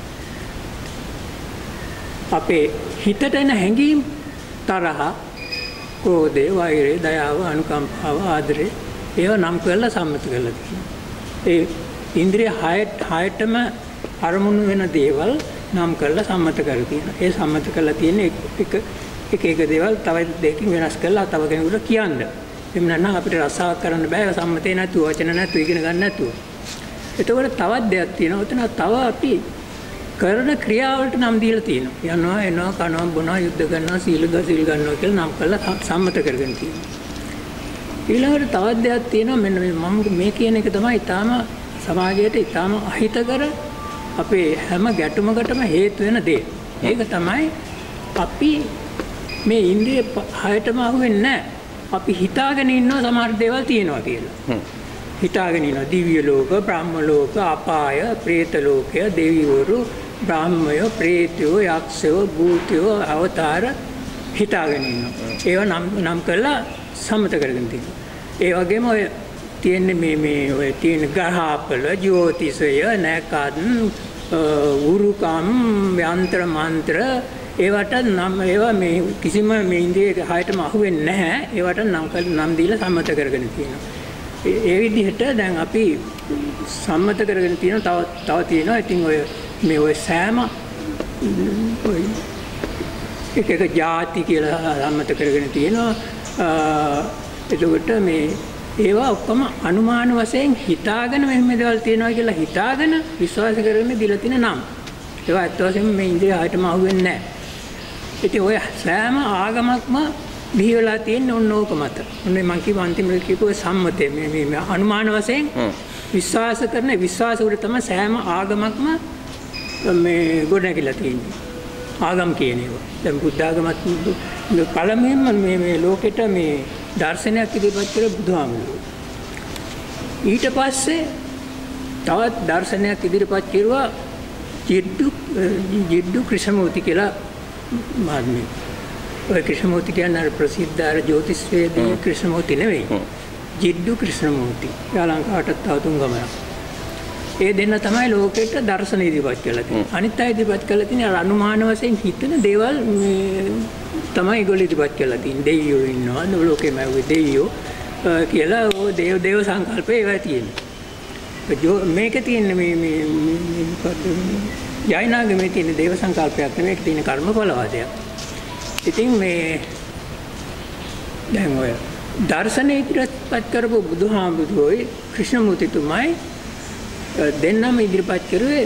අපේ හිතට එන හැඟීම් තරහ, ක්‍රෝධය, වෛරය, දයාව, අනුකම්පාව, ආදරය ඒවා නම් කරලා සම්මත කරලා තියෙනවා. ඒ ඉන්ද්‍රිය හයට හයටම අරමුණු වෙන දේවල් නම් කරලා සම්මත කරලා තියෙනවා. ඒ සම්මත කරලා තියෙන එක එක එක දේවල් තව දෙකකින් වෙනස් කරලා තව කෙනෙකුට කියන්න. එහෙම නැත්නම් අපිට රසාවක් කරන්න බෑ සම්මතේ නැතුව, වචන නැතුව, ඉගෙන ගන්න නැතුව. එතකොට තවත් දෙයක් තියෙනවා. එතන තව අපි කරන ක්‍රියාවලට නම් දීලා තියෙනවා. යනවා, එනවා, කනවා, බොනවා, යුද්ධ කරනවා, සීල ගසිල් ගන්නවා කියලා නම් කරලා සම්මත කරගෙන තියෙනවා. ඊළඟට තවත් දෙයක් තියෙනවා. මෙන්න මේ මම මේ කියන එක තමයි ඊටාම සමාජයට ඊටාම අහිතකර අපේ හැම ගැටුමකටම හේතු වෙන දේ. ඒක තමයි අපි මේ ඉන්ද්‍රිය හයටම අහුවෙන්නේ නැහැ. අපි හිතාගෙන ඉන්නවා සමහර දේවල් තියෙනවා කියලා. හිතාගෙන ඉන්නවා දිව්‍ය ලෝක, බ්‍රහ්ම ලෝක, අපාය, പ്രേත ලෝකය, දෙවිවරු, බ්‍රාහ්මයෝ, പ്രേතයෝ, යක්ෂයෝ, භූතයෝ, අවතාර හිතාගෙන ඉන්නවා. ඒවා නම් නම් කරලා සම්මත කරගෙන තියෙනවා. ඒ වගේම ඔය තියෙන්නේ මේ මේ ඔය තියෙන ග්‍රහපල, ජ්‍යොතිෂය, නැකත්, උරුකම්, යන්ත්‍ර මන්ත්‍ර ඒවට නම් ඒවා මේ කිසිම මේ ඉන්ද්‍රිය හයටම අහුවෙන්නේ නැහැ. ඒවට නම් නම් දීලා සම්මත කරගෙන තියෙනවා. ඒ විදිහට දැන් අපි සම්මත කරගෙන තියෙන තව තව තියෙනවා. ඉතින් ඔය මේ ඔය සෑම එක එක ಜಾති කියලා සම්මත කරගෙන තියෙනවා. එතකොට මේ ඒවා ඔක්කොම අනුමාන වශයෙන් හිතාගෙන මෙහෙම දේවල් තියෙනවා කියලා හිතාගෙන විශ්වාස කරගෙන දීලා තියෙන නම්. ඒවා ඇත්ත වශයෙන්ම මේ ඉන්ද්‍රිය හයටම අහුවෙන්නේ නැහැ. ඉතින් ඔය සෑම ආගමක්ම බිහි වෙලා තියෙන ඕන ඕක මත. ඔන්නේ මම කිව්ව අන්තිමට කියපුව සම්මතය මේ මේ අනුමාන වශයෙන් විශ්වාස කරන විශ්වාස උඩ තමයි සෑම ආගමක්ම මේ ගොඩනැගිලා තියෙන්නේ. ආගම් කියන ඒවා. දැන් බුද්ධ ආගමත් පළමුවෙන්ම මේ මේ ලෝකෙට මේ දර්ශනයක් ඉදිරිපත් කළ බුදුහාමුදුරුවෝ. ඊට පස්සේ තවත් දර්ශනයක් ඉදිරිපත් කෙරුවා ජිඩ්ඩු ජිඩ්ඩු ක්‍රිෂ්ණමූර්ති කියලා මහත්මයෙක්. ඔය ක්‍රිෂ්ණමූර්ති කියන්නේ අර ප්‍රසිද්ධ අර ජ්‍යොතිෂ්වේදී ක්‍රිෂ්ණමූර්ති නෙවෙයි. ජිඩ්ඩු ක්‍රිෂ්ණමූර්ති. යාලංකාවට තව තුන් ගමනක්. ඒ දෙන්න තමයි ලෝකෙට දර්ශන ඉදිරිපත් කළා තියෙන්නේ. අනිත් අය ඉදිරිපත් කළා තියෙන්නේ අර අනුමාන වශයෙන් හිතන දේවල් තමයි ඒගොල්ලෝ ඉදිරිපත් කළා තියෙන්නේ. දෙවියෝ ඉන්නවා, ලෝකෙම ඇවිත් දෙවියෝ කියලා ඔය දේව දේව සංකල්පේ ඒවා තියෙන්නේ. මේකේ තියෙන මේ මේ ජෛනාගමේ තියෙන දේව සංකල්පයක් නෙමෙයි, මේකේ තියෙන කර්මඵලවාදයක්. ඉතින් මේ දැන් ඔය දර්ශනේ ඉදිරිපත් කරපු බුදුහාමුදුරුවෝයි ක්‍රිෂ්ණමූර්තිතුමයි දෙන්නම ඉදිරිපත් කරුවේ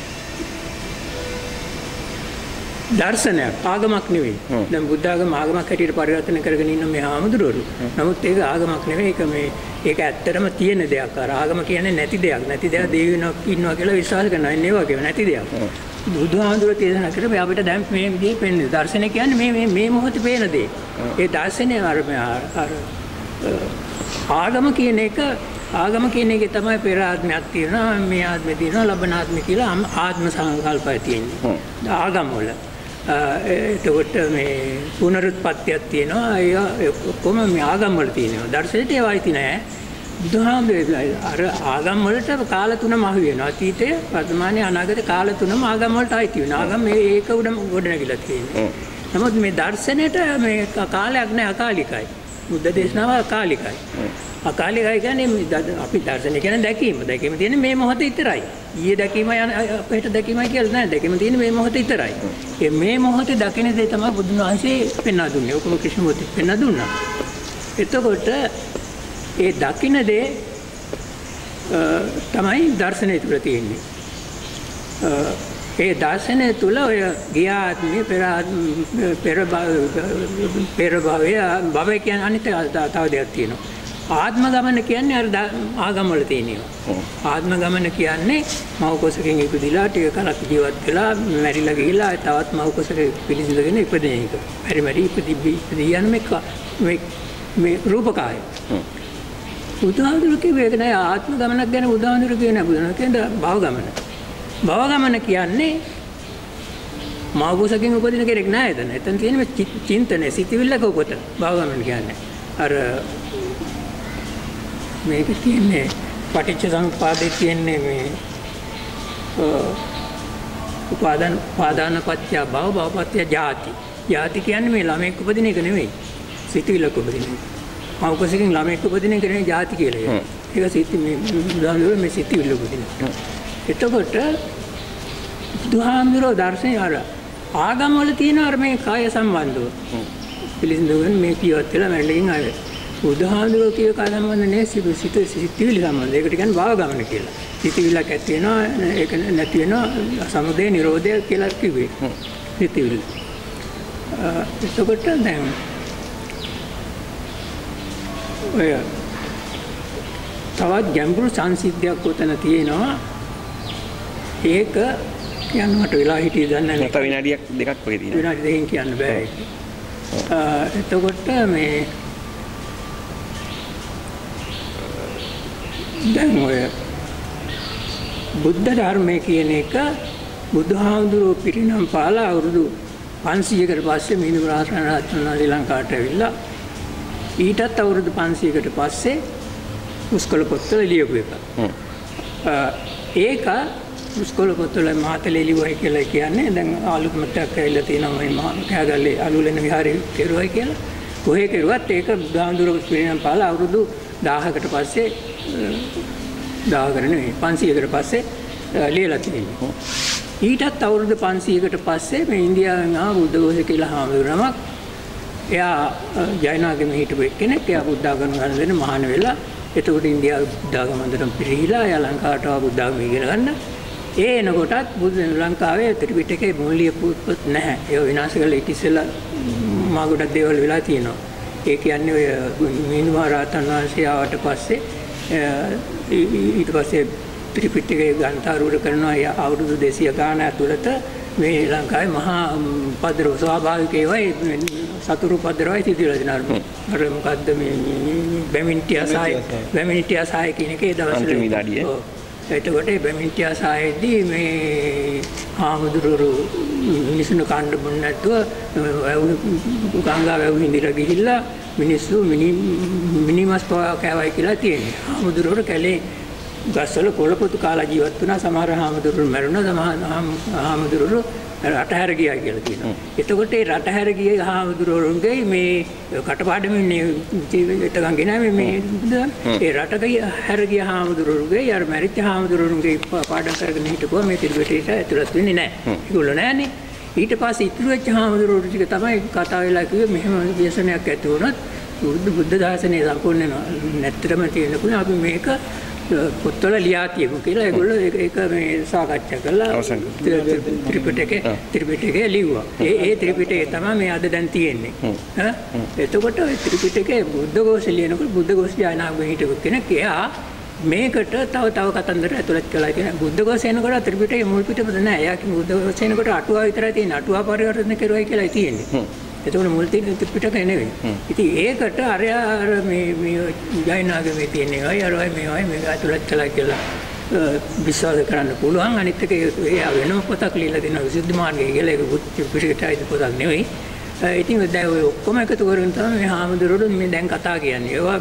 දර්ශනයක්, ආගමක් නෙවෙයි. දැන් බුද්ධ ආගම ආගමක් හැටියට පරිවර්තන කරගෙන ඉන්න මේ හාමුදුරුවෝ. නමුත් ඒක ආගමක් නෙවෙයි. ඒක මේ ඒක ඇත්තටම තියෙන දෙයක්. අර ආගම කියන්නේ නැති දෙයක්. නැති දෙයක් දෙවියෝ ඉන්නවා කියලා විශ්වාස කරනවා. එන්නේ වගේ නැති දෙයක්. බුදුහාමුදුරුවෝ දේශනා කරේ අපිට දැන් මේ විදිහේ පෙන්නේ. දර්ශනය කියන්නේ මේ මේ මේ මොහොතේ පේන දේ. ඒ දර්ශනය අර අර ආගම කියන එක ආගම කියන එකේ තමයි පෙර ආත්මයක් තියෙනවා, මේ ආත්මේ තියෙනවා, ලබන ආත්මේ කියලා ආත්ම සංකල්පය තියෙන්නේ. ආගම වල එතකොට මේ පුනරුත්පත්තියක් තියෙනවා. ඒ ඔක්කොම මේ ආගම් වල තියෙනවා. දර්ශනෙට ඒවයිති නෑ. බුදුහාමුදුරුවෝ අර ආගම් වලට කාල තුනම අහු වෙනවා. අතීතය, වර්තමානයේ, අනාගත කාල තුනම ආගම් වලට අයිති වෙනවා. ආගම් මේ ඒක උඩ ගොඩනැගිලා තියෙන්නේ. නමුත් මේ දර්ශනෙට මේ කාලයක් නෑ, අකාලිකයි. බුද්ධ දේශනාව අකාලිකයි. අකාලිකයි කියන්නේ අපි දර්ශනය කියන්නේ දැකීම. දැකීම තියෙන්නේ මේ මොහොතේ විතරයි. ඊයේ දැකීමයි අපේට දැකීමයි කියලා නෑ. දැකීම තියෙන්නේ මේ මොහොතේ විතරයි. ඒ මේ මොහොතේ දකින දේ තමයි බුදුන් වහන්සේ පෙන්වා දුන්නේ. ඔකම ක්‍රිෂ්ණමූර්ති පෙන්වා දුන්නා. එතකොට ඒ දකින දේ තමයි දර්ශනය තුළ තියෙන්නේ. ඒ දර්ශනය තුළ ඔය ගියාත්මේ පෙර පෙර පෙර භවය භවය කියන්නේ අනිත් තව දෙයක් තියෙනවා. ආත්ම ගමන කියන්නේ අර ආගම වල තියෙනවා. ආත්ම ගමන කියන්නේ මව කුසකින් ඉපදිලා ටික කලක් ජීවත් වෙලා මැරිලා ගිහිලා තවත් මව කුසක පිළිසිඳගෙන ඉපදෙන එක. පරි මරි ඉපදි ඉපදි යන මේ මේ රූපකාය. බුදුහාමුදුරුවෝ කිව්වේ ඒක නෑ ආත්ම ගමනක් ගැන බුදුහාමුදුරුවෝ කියන්නේ නෑ. බුදුහාමුදුරුවෝ කියන්නේ භව ගමන. භව ගමන කියන්නේ මව කුසකින් උපදින කෙනෙක් නෑ එතන. එතන තියෙන්නේ චින්තනය, සිතිවිල්ලක උපත. භව ගමන කියන්නේ අර මේක තියෙන්නේ පටිච්ච සමුප්පාදේ තියෙන්නේ මේ උපාදාන උපාදාන පත්‍ය භව භව පත්‍ය ජාති. ජාති කියන්නේ මේ ළමෙක් උපදින එක නෙවෙයි. සිතිවිල්ලක උපදින එක. මව්කුසකින් ළමෙක් උපදින එක නෙවෙයි ජාති කියලා කියන්නේ. ඒක සිති මේ බුදුහාමුදුරුවෝ මේ සිතිවිල්ල උපදින එක. එතකොට බුදුහාමුදුරුවෝ දර්ශනය අර ආගම වල තියෙන අර මේ කාය සම්බන්ධව පිළිසිඳුගෙන මේ කියවත් වෙලා මැරෙලකින් ආවේ. බුදුහාමුදුරුවෝ කිය කාය සම්බන්ධ නේ සිත සිතිවිලි සම්බන්ධ. ඒකට කියන්නේ භව ගමන කියලා. සිතිවිල්ලක් ඇති වෙනවා, ඒක නැති වෙනවා, සමුදය නිරෝධය කියලා කිව්වේ. සිතිවිලි. එතකොට දැන් ඔය තවත් ගැඹුරු සංසිද්ධියක් උතන තියෙනවා. ඒක කියන්නට වෙලා හිටියේ දන්නේ නැහැ. තව විනාඩියක් දෙකක් වගේ තියෙනවා. විනාඩි දෙකකින් කියන්න බෑ ඒක. එතකොට මේ දැන් ඔය බුද්ධ ධර්මයේ කියන එක බුදුහාමුදුරුවෝ පිරිනම් පාලා අවුරුදු පන්සීයකට පස්සේ මිහිඳු රහතන් වහන්සේ ශ්‍රී ලංකාවට ඇවිල්ලා ඊටත් අවුරුදු පන්සීයකට පස්සේ පුස්කොළ පොත්වල ලියපු එක. ඒක පුස්කොළ පොත්වල මහතලේ ලියුවයි කියලා කියන්නේ දැන් ආලුත් මතක් ඇවිල්ලා තියෙනවා මේ කෑගල්ලේ අලුලෙන විහාරේ කෙරුවයි කියලා. කොහේ කෙරුවත් ඒක බුදුහාමුදුරුවෝ පිරිනම් පාලා අවුරුදු දහයකට පස්සේ දහයකට නෙවෙයි පන්සීයකට පස්සේ ලියලා තියෙනවා. ඊටත් අවුරුදු පන්සීයකට පස්සේ මේ ඉන්දියාවෙන් ආ බුද්ධඝෝෂ කියලා හාමුදුරුවමක් එයා ජෛනාගමේ හිටපු එක්කෙනෙක්. එයා බුද්ධාගම ගන්න දෙන මහාන වෙලා එතකොට ඉන්දියාවේ බුද්ධාගම අතරම පිරිහිලා එයා ලංකාවට ආ බුද්ධාගම ඉගෙන ගන්න. ඒ එනකොටත් බුදු ලංකාවේ ත්‍රිපිටකේ මූලික පොත් නැහැ. ඒක විනාශ කරලා ඊට ඉස්සෙල්ලා මා ගොඩක් දේවල් වෙලා තියෙනවා. ඒ කියන්නේ ඔය මිහිඳු මහ රහතන් වහන්සේ ආවට පස්සේ ඊට පස්සේ ත්‍රිපිටකය ග්‍රන්ථාරූඪ කරනවා අවුරුදු දෙසිය ගාන ඇතුළත මේ ලංකාවේ මහා පද්‍ර ස්වාභාවික ඒවා සතුරු පද්‍රවයි සිදුවලා දෙනවා. අර මොකද්ද මේ බැමින්ටියාසාය බැමින්ටියාසාය කියන එකේ දවස්වල එතකොට බැමින්ටියාසායේදී මේ ආමුදුරු මිනිසුන් කණ්ඩ බොන්න නැතුව ගංගා වැව් හිඳිර ගිහිල්ලා මිනිස්සු මිනිමස් කෑවයි කියලා තියෙනවා. ආමුදුරු කැලේ ගස්වල කොළපොතු කාලා ජීවත් වුණා. සමහර ආමුදුරු මැරුණා. සමහර ආමුදුරු රටහැර ගියා කියලා කියනවා. එතකොට ඒ රටහැර ගිය ආමුදුරුන්ගේ මේ කටපාඩමින් ජීවිත ගංගේ නෑ මේ ඒ රට හැර ගිය ආමුදුරුන්ගේ අර මැරිච්ච ආමුදුරුන්ගේ පාඩම් කරගෙන හිටපුවා මේ තිරුවටේට ඇතුළත් වෙන්නේ නෑ. ඒගොල්ලෝ නෑනේ. ඊට පස්සේ ඉතුරු වෙච්ච ආමුදුරු ටික තමයි කතා වෙලා කිව්වේ මෙහෙම ව්‍යසනයක් ඇති වුණොත් බුද්ධ දාසනේ සම්පූර්ණ නැත්තරම තියෙන පුළුවන් අපි මේක පොත්වල ලියා තියමු කියලා ඒගොල්ලෝ ඒක මේ සාකච්ඡා කළා. ත්‍රිපිටකේ ත්‍රිපිටකේ ලිව්වා. ඒ ඒ ත්‍රිපිටකේ තමයි මේ අද දැන් තියෙන්නේ. ඈ එතකොට ත්‍රිපිටකේ බුද්ධඝෝෂ ලියනකොට බුද්ධඝෝෂ ජායනාවෙන් හිටපු කෙනෙක් එයා මේකට තව තව කතන්දර ඇතුළත් කළා කියන බුද්ධඝෝෂ එනකොට ත්‍රිපිටකේ මුල් පිටපත නෑ. එයා කිව්ව බුද්ධඝෝෂ එනකොට අටුවා විතරයි තියෙන්නේ. අටුවා පරිවර්තන කරුවයි කියලා තියෙන්නේ. එතකොට මුල් තියෙන ත්‍රිපිටකය නෙවෙයි. ඉතින් ඒකට අර අර මේ මේ ජෛනාගේ මේ තියෙන්නේ අය අරයි මේවයි මේක ඇතුළත් කළා කියලා විශ්වාස කරන්න පුළුවන්. අනිත් එක ඒ වෙනම පොතක් ලියලා දෙනවා විසුද්ධි මාර්ගය කියලා. ඒක ත්‍රිපිටකයයි පොතක් නෙවෙයි. ඉතින් දැන් ඔය ඔක්කොම එකතු කරගෙන තමයි මේ හාමුදුරුවෝ මේ දැන් කතා කියන්නේ. ඒවා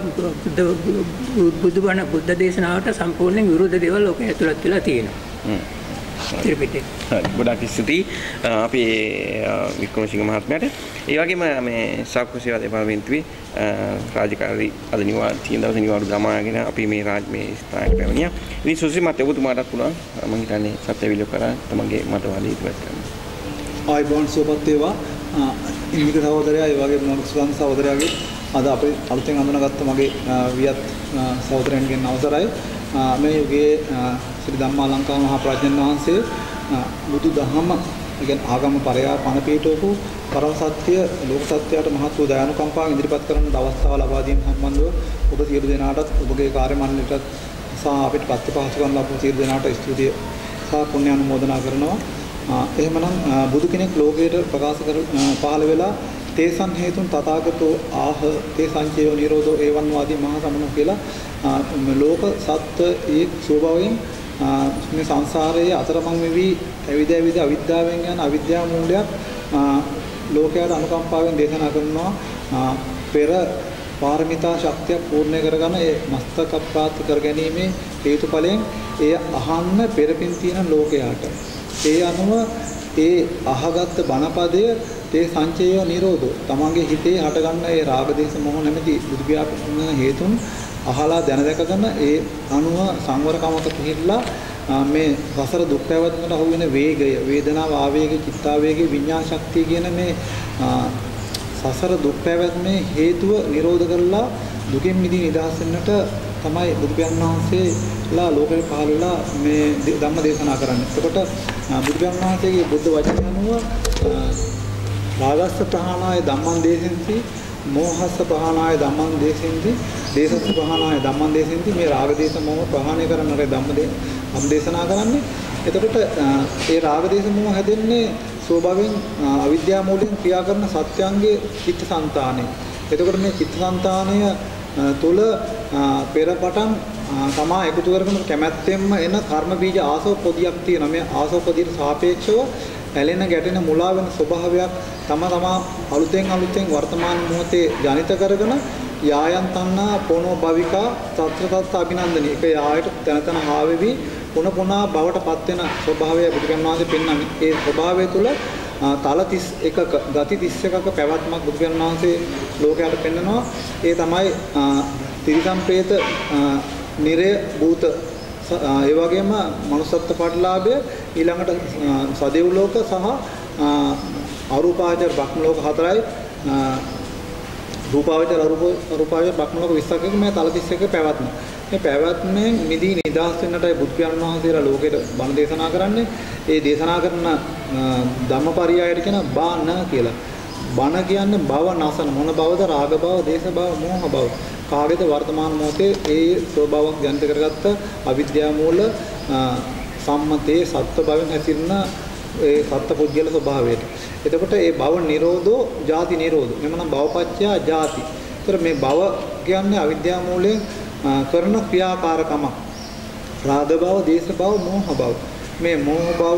බුදුබණ බුද්ධ දේශනාවට සම්පූර්ණයෙන් විරුද්ධ දේවල් ලෝකේ ඇතුළත් වෙලා තියෙනවා. ත්‍රිපිටකය. හරි. ගොඩාක් ස්තුතියි අපේ වික්‍රමසිංහ මහත්මයාට. ඒ වගේම මේ ශාක්‍ය සේවා දෙපාර්තමේන්තුවේ රාජකාරී අද නිවාඩු තියෙන දවසේ නිවාඩු ගමාගෙන අපි මේ රාජ් මේ ස්ථානයට පැමිණියා. ඉතින් සුසි මත ඔබතුමාටත් පුළුවන් මම හිතන්නේ සත්‍යවිලෝ කරා තමන්ගේ මතවාදී ඉදිරිපත් කරන්න. ආයිබෝන් සුවපත් වේවා. ඉන්දික සහෝදරයා ඒ වගේම මම සුලං සහෝදරයාගේ අද අපේ අලුතෙන් හඳුනාගත්ත මගේ වියත් සහෝදරයන්ගෙන් අවසරයි. මේ යුගයේ ශ්‍රී ධම්මාලංකාර මහා ප්‍රඥාන් වහන්සේ බුදු දහම කියන්නේ ආගම පරයා පණ පිටවපු පරම සත්‍ය ලෝක සත්‍යයට මහත් වූ දයානුකම්පාව ඉදිරිපත් කරන අවස්ථාව ලබා දීම සම්බන්ධව ඔබ සියලු දෙනාටත් ඔබගේ කාර්ය මණ්ඩලයටත් සහ අපිට පත්පහසුකම් ලැබපු සියලු දෙනාට ස්තුතිය සහ පුණ්‍ය අනුමෝදනා කරනවා. එහෙමනම් බුදු කෙනෙක් ලෝකයට ප්‍රකාශ කර පහළ වෙලා තේසන් හේතුන් තථාගතෝ ආහ තේසංචයෝ නිරෝධෝ ඒවන් වාදී මහා සමනෝ කියලා ලෝක සත්‍යයේ ස්වභාවයෙන් මේ සංසාරයේ අතරමං වෙවි ඇවිද ඇවිද අවිද්‍යාවෙන් යන අවිද්‍යාව මූලයක් ලෝකයට අනුකම්පාවෙන් දේශනා කරනවා. පෙර පාරමිතා ශක්තිය පූර්ණ කරගන්න ඒ මස්තක ප්‍රාප්ත කර ගැනීමේ හේතුඵලයෙන් එය අහන්න පෙරපින් තියෙන ලෝකයට ඒ අනුව ඒ අහගත් බණපදය ඒ සංචය නිරෝධෝ තමන්ගේ හිතේ හටගන්න ඒ රාග දේශ මොහ නැමැති දුර්ව්‍යාපන හේතුන් අහලා දැන දැකගෙන ඒ අනුව සංවරකමක පිළිලා මේ රසර දුක් පැවැත්මට අහු වෙන වේගය වේදනාව ආවේගය චිත්තාවේගය විඤ්ඤාණ ශක්තිය කියන මේ සසර දුක් පැවැත්මේ හේතුව නිරෝධ කරලා දුකින් මිදී නිදහස් වෙන්නට තමයි බුදුපියාණන් වහන්සේලා ලෝකෙට පහළ වෙලා මේ ධම්ම දේශනා කරන්නේ. එතකොට බුදුපියාණන් වහන්සේගේ බුද්ධ වචනය අනුව රාගස්ස ප්‍රහාණාය ධම්මං දේශෙන්ති මෝහස්ස ප්‍රහාණාය ධම්මං දේශෙන්ති දේසස්ස ප්‍රහාණාය ධම්මං දේශෙන්ති මේ රාග දේශ මොහ ප්‍රහාණය කරන්නට ධම්ම ධම්ම දේශනා කරන්නේ. එතකොට ඒ රාග දේශ මොහ හැදෙන්නේ ස්වභාවයෙන් අවිද්‍යාව මූලයෙන් ක්‍රියා කරන සත්‍යංගේ චිත්තසංතානය. එතකොට මේ චිත්තසංතානය තුල පෙරපටන් තමා එකතු කරගෙන කැමැත්තෙන්ම එන කර්ම බීජ ආසව පොදියක් තියෙනවා. මේ ආසව පොදියට සාපේක්ෂව ඇලෙන ගැටෙන මුලා වෙන ස්වභාවයක් තම තමා අලුතෙන් අලුතෙන් වර්තමාන මොහොතේ ජනිත කරගෙන යායන් තණ්හා පොනෝ භවිකා සත්‍යතත් අභිනන්දනි. ඒක යායට තන තන ආවෙවි පුන පුනා බවට පත් වෙන ස්වභාවය බුදුරජාණන් වහන්සේ පෙන්වන්නේ. ඒ ස්වභාවය තුළ තල තිස් එකක ගති තිස් එකක පැවැත්මක් බුදුරජාණන් වහන්සේ ලෝකයට පෙන්වනවා. ඒ තමයි තිරිසන් പ്രേත නිරය භූත ඒ වගේම manussත්ත්ව පරිලාභය ඊළඟට සදෙව් ලෝක සහ අරූපාවචර බ්‍රහ්ම ලෝක හතරයි රූපාවචර අරූපාවචර බ්‍රහ්ම ලෝක විස්සක මේ තල තිස් එකක පැවැත්ම. මේ පැවැත්මෙන් මිදී නිදහස් වෙන්නටයි බුදු පියාණන් වහන්සේලා ලෝකෙට බණ දේශනා කරන්නේ. ඒ දේශනා කරන ධම්මපරියායට කියන බාන කියලා. බණ කියන්නේ භව නසන මොන භවද? රාග භව, දේශ භව, මෝහ භව. කාගේද වර්තමාන මොහොතේ ඒ ස්වභාවයක් ජනිත කරගත්ත අවිද්‍යා මූල සම්මතයේ සත්‍ය භවෙන් හැසිරෙන ඒ සත්‍ය පුද්ගල ස්වභාවයට. එතකොට ඒ භව නිරෝධෝ ජාති නිරෝධෝ. මෙමනම් භවපච්චය ජාති. ඒතර මේ භව කියන්නේ අවිද්‍යා මූලයෙන් කරන ක්‍රියාකාරකම. රාග භව, දේශ භව, මෝහ භව. මේ මෝහ භව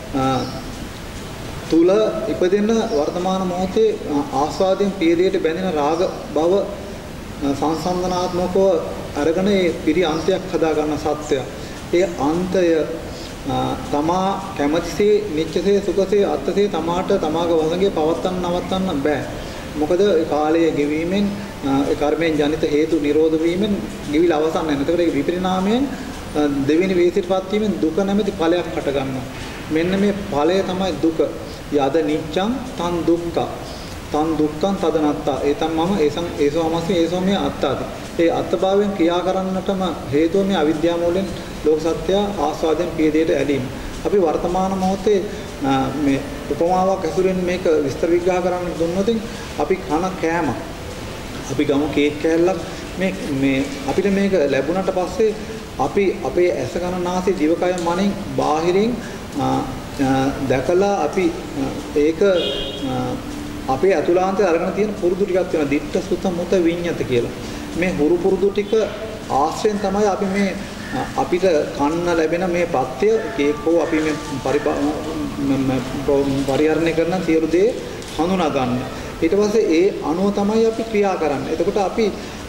තුල ඉපදෙන වර්තමාන මොහොතේ ආස්වාදයෙන් පියදයට බැඳෙන රාග භව සංසන්දනාත්මකව අරගෙන ඒ පිරි අන්තයක් හදා ගන්න සත්‍යය. ඒ අන්තය තමා කැමැතිසේ නිච්චසේ සුඛසේ අත්සේ තමාට තමාගේ වසඟේ පවත්තන්න නවත්තන්න බෑ. මොකද ඒ කාලයේ ගෙවීමෙන් ඒ කර්මයෙන් ජනිත හේතු නිරෝධ වීමෙන් ගිවිල අවසන් වෙනවා. ඒකට ඒ විපරිණාමයෙන් දෙවෙනි වේසිරපත් වීමෙන් දුක නැමැති ඵලයක් හට ගන්නවා. මෙන්න මේ ඵලය තමයි දුක. යද නිච්ඡං තන් දුක්ඛ තන් දුක්ඛං තදනත්තා ඒතම් මම ඒසං ඒසෝමස්මි ඒසෝමේ අත්තාති. ඒ අත්භාවයෙන් ක්‍රියා කරන්නටම හේතුව මේ අවිද්‍යාව මූලෙන් ලෝක සත්‍ය ආස්වාදයෙන් පියදයට ඇලීම. අපි වර්තමාන මොහොතේ මේ උපමාවක් ඇසුරෙන් මේක විස්තර විග්‍රහ කරන්න දුන්නොත් අපි කන කෑම අපි ගමු කේක් කෑල්ලක් මේ මේ අපිට මේක ලැබුණට පස්සේ අපි අපේ ඇස කන නාසය දිවකය මනෙන් බාහිරින් දැකලා අපි ඒක අපේ අතුලාන්තයේ අරගෙන තියෙන පුරුදු ටිකක් තියෙනවා දිට්ඨ සුත මුත විඤ්ඤත කියලා. මේ හුරු පුරුදු ටික ආශ්‍රයෙන් තමයි අපි මේ අපිට කන්න ලැබෙන මේ පත්‍ය කේක් හෝ අපි මේ පරිහරණය කරන සියලු දේ හඳුනා ගන්න. ඊට පස්සේ ඒ අනුව තමයි අපි ක්‍රියා කරන්නේ. එතකොට අපි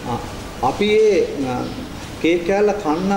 අපි මේ කේක් කෑල්ල කන්න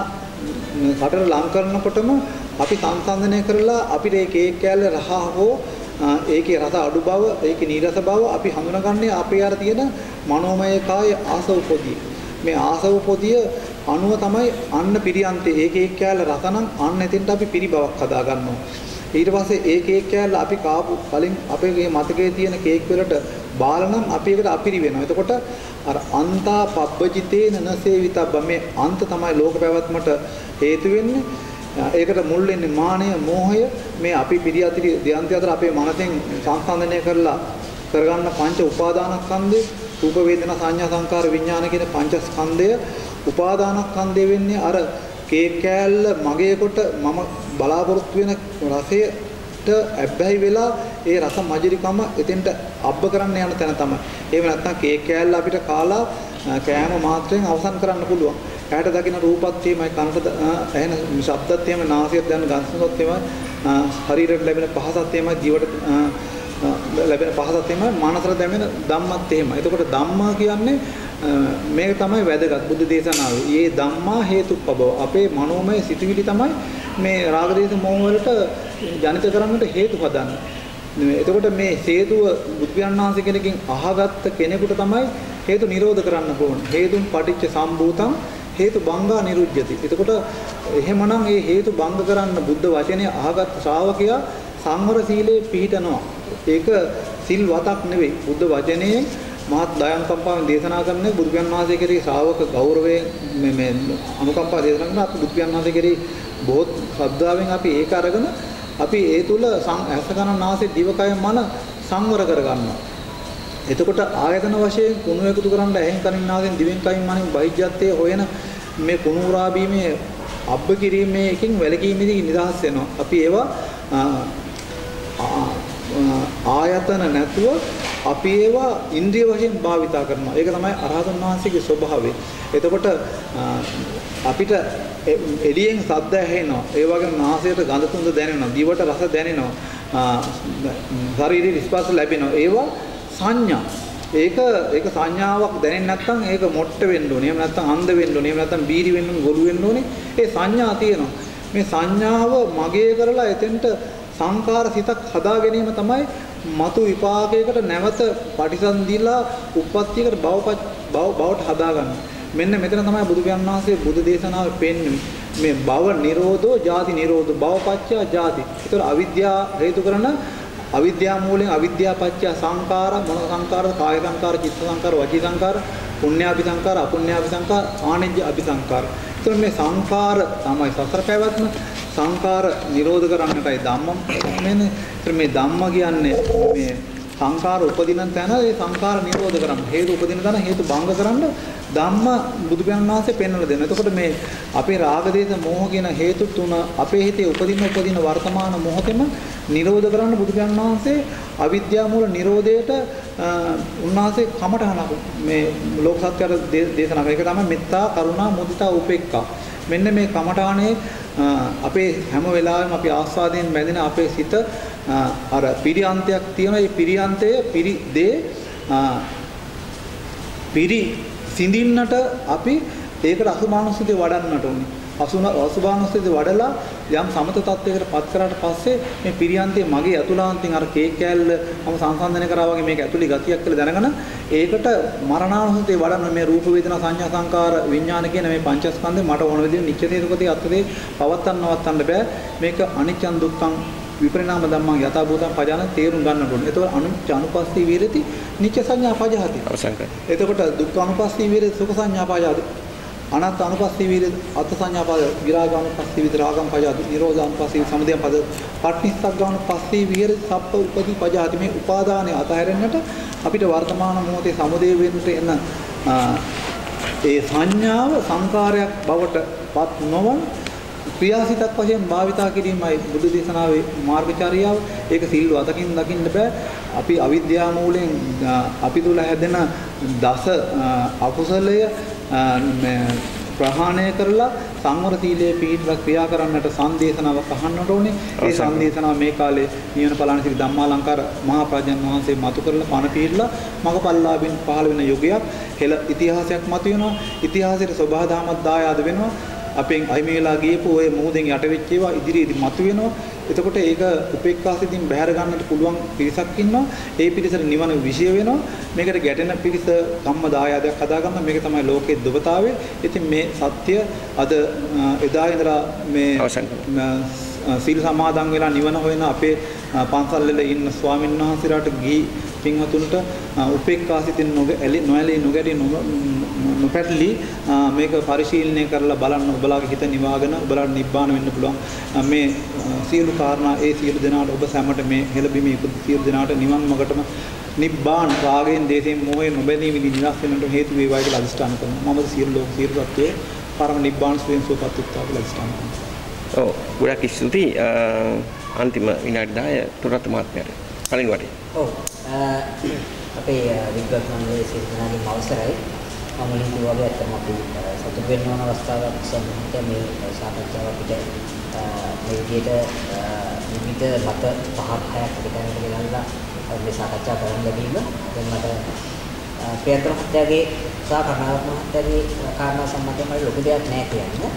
කටට ලං කරනකොටම අපි සංසන්දනය කරලා අපිට මේ කේක් කෑල්ල රහ හෝ ඒකේ රස අඩු බව, ඒකේ නීරස බව අපි හඳුනාගන්නේ අපේ අර තියෙන මනෝමය කාය ආසව පොදිය. මේ ආසව පොදිය අණුව තමයි අන්න පිරියන්තේ ඒ කේක් කෑල්ල රස නම් අන්න එතෙන්ට අපි පිරිබවක් හදා ගන්නවා. ඊට පස්සේ ඒ කේක් කෑල්ල අපි කාපු කලින් අපේ මතකයේ තියෙන කේක් වලට බාලා නම් අපි ඒකට අපිරි වෙනවා. එතකොට අර අන්තා පබ්බජිතේන නසේවිතබ්බ මේ අන්ත තමයි ලෝක පැවැත්මට හේතු වෙන්නේ. ඒකට මුල් වෙන්නේ මානය, මෝහය. මේ අපි පිරියතිරි දෙයන්ති අතර අපේ මනසෙන් සංසන්දනය කරලා කරගන්න පංච උපාදානස්කන්ධය, රූප වේදනා සංඥා සංකාර විඥාන කියන පංචස්කන්ධය උපාදානස්කන්ධය වෙන්නේ අර කේක් කෑල්ල මගේ කොට මම බලාපොරොත්තු වෙන රසයට ඇබ්බැහි වෙලා ඒ රස මජරිකම එතෙන්ට අබ්බ කරන්න යන තැන තමයි. එහෙම නැත්නම් කේක් කෑල්ල අපිට කාලා කෑම මාත්‍රයෙන් අවසන් කරන්න පුළුවන්. ඇයට දකින්න රූපත් එහෙමයි, කනට ඇහෙන ශබ්දත් එහෙමයි, නාසයට දැනෙන ගන්ධත් එහෙමයි, ශරීරයට ලැබෙන පහසත් එහෙමයි, ජීවිත ලැබෙන පහසත් එහෙමයි, මනසට දැනෙන ධම්මත් එහෙමයි. එතකොට ධම්මා කියන්නේ මේක තමයි වැදගත් බුද්ධ දේශනාවේ. මේ ධම්මා හේතුප්පබව. අපේ මනෝමය සිතුවිලි තමයි මේ රාග දේශ මොහ වලට ජනිත කරන්නට හේතු හදන්නේ. එතකොට මේ හේතුව බුද්ධයන් වහන්සේ කෙනකින් අහගත්ත කෙනෙකුට තමයි හේතු නිරෝධ කරන්න ඕන. හේතුන් පටිච්ච සම්භූතං හේතු බංගා නිරුද්ධති. එතකොට එහෙමනම් මේ හේතු බංග කරන්න බුද්ධ වචනේ අහගත් ශ්‍රාවකයා සංවර සීලේ පිහිටනවා. ඒක සිල් වතක් නෙවෙයි. බුද්ධ වචනේ මහත් දයානුකම්පාවෙන් දේශනා කරන්නේ බුදුන් වහන්සේ කෙරෙහි ශ්‍රාවක ගෞරවයෙන් මේ මේ අනුකම්පාව දේශනා කරන අපි බුදුන් වහන්සේ කෙරෙහි බොහොත් ශ්‍රද්ධාවෙන් අපි ඒක අරගෙන අපි ඒ තුල ඇස කන නාසය දිවකය මන සංවර කරගන්නවා. එතකොට ආයතන වශයෙන් කුණු එකතු කරන්න ඇහෙන් කනින් නාසයෙන් දිවෙන් කයින් මනෙන් බහිජ්ජත්තේ හොයන මේ කුණු උරා බීමේ අබ්බ කිරීමේ එකකින් වැළකීමේදී නිදහස් වෙනවා. අපි ඒවා ආයතන නැතුව අපි ඒවා ඉන්ද්‍රිය වශයෙන් භාවිතා කරනවා. ඒක තමයි අරහතන් වහන්සේගේ ස්වභාවය. එතකොට අපිට එළියෙන් ශබ්ද ඇහෙනවා. ඒ වගේම නාසයට ගඳ සුවඳ දැනෙනවා. දිවට රස දැනෙනවා. ශරීරයේ ස්පර්ශ ලැබෙනවා. ඒවා සංඥා. ඒක ඒක සංඥාවක් දැනෙන්නේ නැත්නම් ඒක මොට්ට වෙන්න ඕනේ. එහෙම නැත්නම් අන්ධ වෙන්න ඕනේ. එහෙම නැත්නම් බීරි වෙන්න ඕනේ, ගොළු වෙන්න ඕනේ. ඒ සංඥා තියෙනවා. මේ සංඥාව මගේ කරලා එතෙන්ට සංකාර සිතක් හදා ගැනීම තමයි මතු විපාකයකට නැවත පටිසන්ධිලා උප්පත්තියකට භව බවට හදාගන්නේ. මෙන්න මෙතන තමයි බුදු පියාණන් වහන්සේ බුදු දේශනාවේ පෙන්වන්නේ මේ භව නිරෝධෝ ජාති නිරෝධෝ භවපච්චය ජාති. ඒතර අවිද්‍යාව හේතු කරන අවිද්‍යාව මූලයෙන් අවිද්‍යාව පත්‍ය සංකාර, මොන සංකාර, කාය සංකාර, චිත්ත සංකාර, වචී සංකාර, පුඤ්ඤාභි සංකාර, අපුඤ්ඤාභි සංකාර, ආනෙජ්ජ අභි සංකාර. ඒතර මේ සංකාර තමයි සසර පැවැත්ම. සංකාර නිරෝධ කරන්නටයි ධම්ම මෙන්නේ. ඒතර මේ ධම්ම කියන්නේ මේ සංකාර උපදින තැන ඒ සංකාර නිරෝධ කරන්න. හේතු උපදින තැන හේතු භංග කරන්න ධම්ම බුදු පියාණන් වහන්සේ පෙන්වලා දෙනවා. එතකොට මේ අපේ රාග දේශ මොහ කියන හේතු තුන අපේ හිතේ උපදින උපදින වර්තමාන මොහොතේම නිරෝධ කරන්න බුදු පියාණන් වහන්සේ අවිද්‍යා මූල නිරෝධයට උන්වහන්සේ කමඨහනක් මේ ලෝක සත්‍යයට දේශනා කරා. ඒක තමයි මෙත්තා, කරුණා, මුදිතා, උපේක්ඛා. මෙන්න මේ කමඨානේ අපේ හැම වෙලාවෙම අපි ආස්වාදයෙන් බැඳෙන අපේ සිත අර පිරියන්තයක් තියෙනවා. ඒ පිරියන්තය පිරි දේ පිරි සිඳින්නට අපි ඒකට අසුභානුස්සතිය වඩන්නට ඕනේ. අසුන අසුභානුස්සතිය වඩලා යම් සමත තත්වයකට පත් කරාට පස්සේ මේ පිරියන්තේ මගේ අතුලාන්තෙන් අර කේක් කෑල්ල මම සංසන්දනය කරා වගේ මේක ඇතුළේ ගතියක් කියලා දැනගෙන ඒකට මරණානුස්සතිය වඩන්න මේ රූප වේදනා සංඥා සංකාර විඥාන කියන මේ පංචස්කන්ධේ මට ඕන විදිහට නිච්චතේ දුකතේ අත්දේ පවත්තන්න නවත්තන්න බෑ. මේක අනිච්චං දුක්ඛං විපරිණාම ධම්මං යථා භූතං පජාන තේරුම් ගන්නට ඕනේ. එතකොට අනිච්ච අනුපස්සී විරති නිච්ච සංඥා පජහති. අවසන් කරා. එතකොට දුක්ඛ අනුපස්සී විරති සුඛ සංඥා පජහති. අනාත්ම අනුපස්සී විරති අත් සංඥා පජ විරාග අනුපස්සී විරති රාගං පජහති. නිරෝධ අනුපස්සී සමුදය පද පටිච්චසමුප්පාද පස්සී විරති සප්ප උපදී පජහති. මේ උපාදානය අතහැරෙන්නට අපිට වර්තමාන මොහොතේ සමුදය වෙන්නට එන ඒ සංඥාව සංකාරයක් බවට පත් නොවන ක්‍රියාසිතක් වශයෙන් භාවිතා කිරීමයි බුදු දේශනාවේ මාර්ගචර්යාව. ඒක සිල්ව අතකින් දකින්න බෑ. අපි අවිද්‍යාව මූලයෙන් අපි තුල හැදෙන දස අකුසලය ප්‍රහාණය කරලා සංවර සීලයේ පිළිපද ක්‍රියා කරන්නට සංදේශනාවක් අහන්නට ඕනේ. ඒ සංදේශනාව මේ කාලේ නිවන පලාණසිරි ධම්මාලංකාර මහා ප්‍රඥාන් වහන්සේ මතු කරලා පණ පිළිලා මගපල්ලාභින් පහළ වෙන යුගයක් හෙළ ඉතිහාසයක් මතු වෙනවා. ඉතිහාසයේ සබහා දහමක් දායාද වෙනවා. අපෙන් අයිමේලා ගියපු ඔය මොහොතෙන් යට වෙච්ච ඒවා ඉදිරියේදී මතුවෙනවා. එතකොට ඒක උපේක්ඛාසිතින් බැහැර ගන්නට පුළුවන් පිරිසක් ඉන්නවා. ඒ පිරිසට නිවන විශේෂ වෙනවා. මේකට ගැටෙන පිරිස කම්ම දායාදයක් හදාගන්න මේක තමයි ලෝකයේ දුබතාවය. ඉතින් මේ සත්‍ය අද එදා ඉඳලා මේ සීල සමාදන් වෙලා නිවන හොයන අපේ පන්සල් වල ඉන්න ස්වාමීන් වහන්සේලාට ගිහි පින්වතුන්ට උපේක්ඛාසිතින් නොඇලී නොගැටී නොපැටලී මේක පරිශීලනය කරලා බලන්න ඔබලාගේ හිත නිවාගෙන ඔබලාට නිබ්බාන වෙන්න පුළුවන්. මේ සියලු කාරණා ඒ සියලු දෙනාට ඔබ සැමට මේ හෙළබීමේ සියලු දෙනාට නිවන් මාර්ගටම නිබ්බාන රාගයෙන් දේශයෙන් මොහයෙන් නොබැඳී විදි නිරස් වෙනට හේතු වේවා කියලා අදිෂ්ඨාන කරනවා. මම සියලු ලෝක සියලු සත්‍යයේ පරම නිබ්බාන සුවයෙන් සුවපත් වෙත්වා කියලා අදිෂ්ඨාන කරනවා. ඔව් ගොඩක් ස්තුතියි. අන්තිම විනාඩි දහය තුරත් මහත්මයාට. කලින් වටේ. ඔව් අපේ විද්වත් මණ්ඩලයේ සියලු දෙනාගේම අවසරයි. මම මුලින් කිව්වා වගේ අතම අපි සතුට වෙන්න ඕන අවස්ථාවක් සම්බන්ධ මේ සාකච්ඡාව අපිට මේ විදිහට විවිධ මත පහක් හයක් පිටකරගෙන ගෙනල්ලා මේ සාකච්ඡා කරන්න ලැබීම දැන් මට ප්‍රියන්තර මහත්තයාගේ සහ කර්ණාවක මහත්තයාගේ කාරණා සම්බන්ධව මට ලොකු දෙයක් නැහැ කියන්න.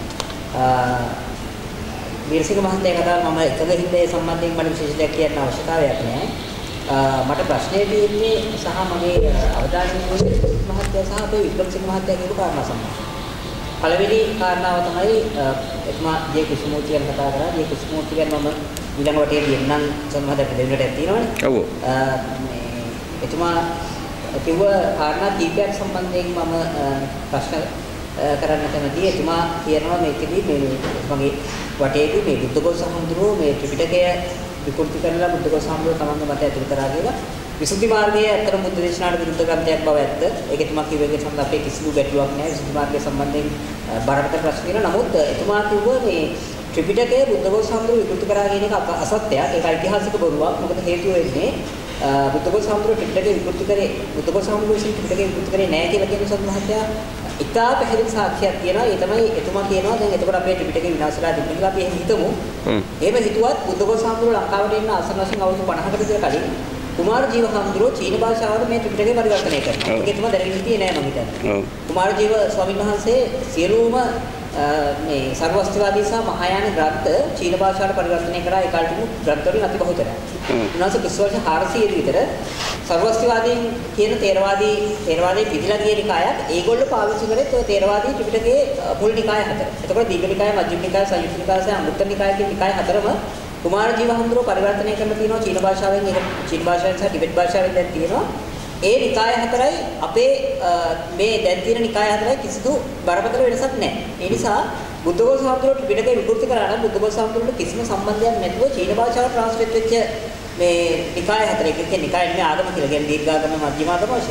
වීරසිංහ මහත්තයා කතා මම එකද හින්දා ඒ සම්බන්ධයෙන් මට විශේෂ දෙයක් කියන්න අවශ්‍යතාවයක් නැහැ. මට ප්‍රශ්නේ තියෙන්නේ සහ මගේ අවධානය යොමු මහත්තයා සහ අපේ වික්‍රමසිංහ මහත්තයා කියපු කාරණා සම්බන්ධව. පළවෙනි කාරණාව තමයි එතුමා ජේ කුසුමූර්ති ගැන කතා කරා. ජේ කුසුමූර්ති ගැන මම ඊළඟ වටේ දෙන්නම් සම්මත දෙන්නට තියෙනවනේ. ඔව්. මේ එතුමා කිව්ව කාරණා කීපයක් සම්බන්ධයෙන් මම ප්‍රශ්න කරන්න කැමතියි. එතුමා කියනවා මේකෙදී මේ මගේ වටේදී මේ බුද්ධඝෝෂ සම්මුද්‍රෝ මේ ත්‍රිපිටකය විකෘති කරලා බුද්ධඝෝෂ සම්මුද්‍රෝ තමන්ගේ මතය ඇතුළු කරා කියලා. විසුද්ධි මාර්ගයේ අතර බුද්ධ දේශනාවට විරුද්ධ ග්‍රන්ථයක් බව ඇත්ත. ඒක එතුමා කිව්වේ සම්බන්ධ අපේ කිසිදු ගැටලුවක් නැහැ. විසුද්ධි මාර්ගය සම්බන්ධයෙන් බරපතල ප්‍රශ්න තියෙනවා. නමුත් එතුමා කිව්වා මේ ත්‍රිපිටකයේ බුද්ධඝෝෂ සම්මුද්‍රෝ විකෘති කරා කියන එක අසත්‍යයක්. ඒක ඓතිහාසික බොරුවක්. මොකද හේතුව වෙන්නේ බුද්ධඝෝෂ සම්මුද්‍රෝ ත්‍රිපිටකයේ විකෘති කරේ බුද්ධඝෝෂ සම්මුද්‍රෝ විසින් ත්‍රිපිටකයේ විකෘති කරේ නැහැ කියලා කියන සම්මහත්ය ඉතා පැහැදිලි සාක්ෂියක් තියෙනවා. ඒ තමයි එතුමා කියනවා දැන් එතකොට අපේ ත්‍රිපිටකේ විනාශලා තිබුණා අපි එහෙම හිතමු. එහෙම හිතුවත් බුද්ධඝෝෂ සම්මුද්‍රෝ ලංකාවට එන්න ආසන්න වශයෙන් අවුරුදු පනහකට විතර කලින් කුමාර ජීව හඳුරෝ චීන භාෂාවට මේ ත්‍රිපිටකය පරිවර්තනය කරනවා. ඒක එතුමා දැනගෙන හිටියේ නෑ මම හිතන්නේ. කුමාර ජීව ස්වාමීන් වහන්සේ සියලුම මේ සර්වස්තිවාදී සහ මහායාන ග්‍රන්ථ චීන භාෂාවට පරිවර්තනය කරා ඒ කාලේ තිබුණු ග්‍රන්ථ වලින් අති බහුතරයි. උන්වහන්සේ කිසිවර්ෂ හාරසිය විතර සර්වස්තිවාදීන් කියන තේරවාදී තේරවාදයේ පිළිලා ගිය නිකායක් ඒගොල්ලෝ පාවිච්චි කරේ ඔය තේරවාදී ත්‍රිපිටකයේ මුල් නිකාය හතර. එතකොට දීඝ නිකාය, මජ්ක්‍ධිම නිකාය, සංයුත්ත නිකාය සහ අංගුත්තර නිකාය කියන නිකාය හතරම කුමාර ජීව හඳුරෝ පරිවර්තනය කරලා තියෙනවා චීන භාෂාවෙන්. ඒක චීන භාෂාවෙන් සහ ටිබෙට් භාෂාවෙන් දැන් තියෙනවා. ඒ නිකාය හතරයි අපේ මේ දැන් තියෙන නිකාය හතරයි කිසිදු බරපතල වෙනසක් නැහැ. ඒ නිසා බුද්ධඝෝෂ සම්මුද්‍රෝ ත්‍රිපිටකය විකෘති කරා නම් බුද්ධඝෝෂ සම්මුද්‍රෝට කිසිම සම්බන්ධයක් නැතුව චීන භාෂාවට ට්‍රාන්ස්ලේට් වෙච්ච මේ නිකාය හතරේ කියන්නේ නිකාය නෙමෙයි ආගම කියලා කියන්නේ දීර්ඝාගම මධ්‍යමාගම වශයෙන්.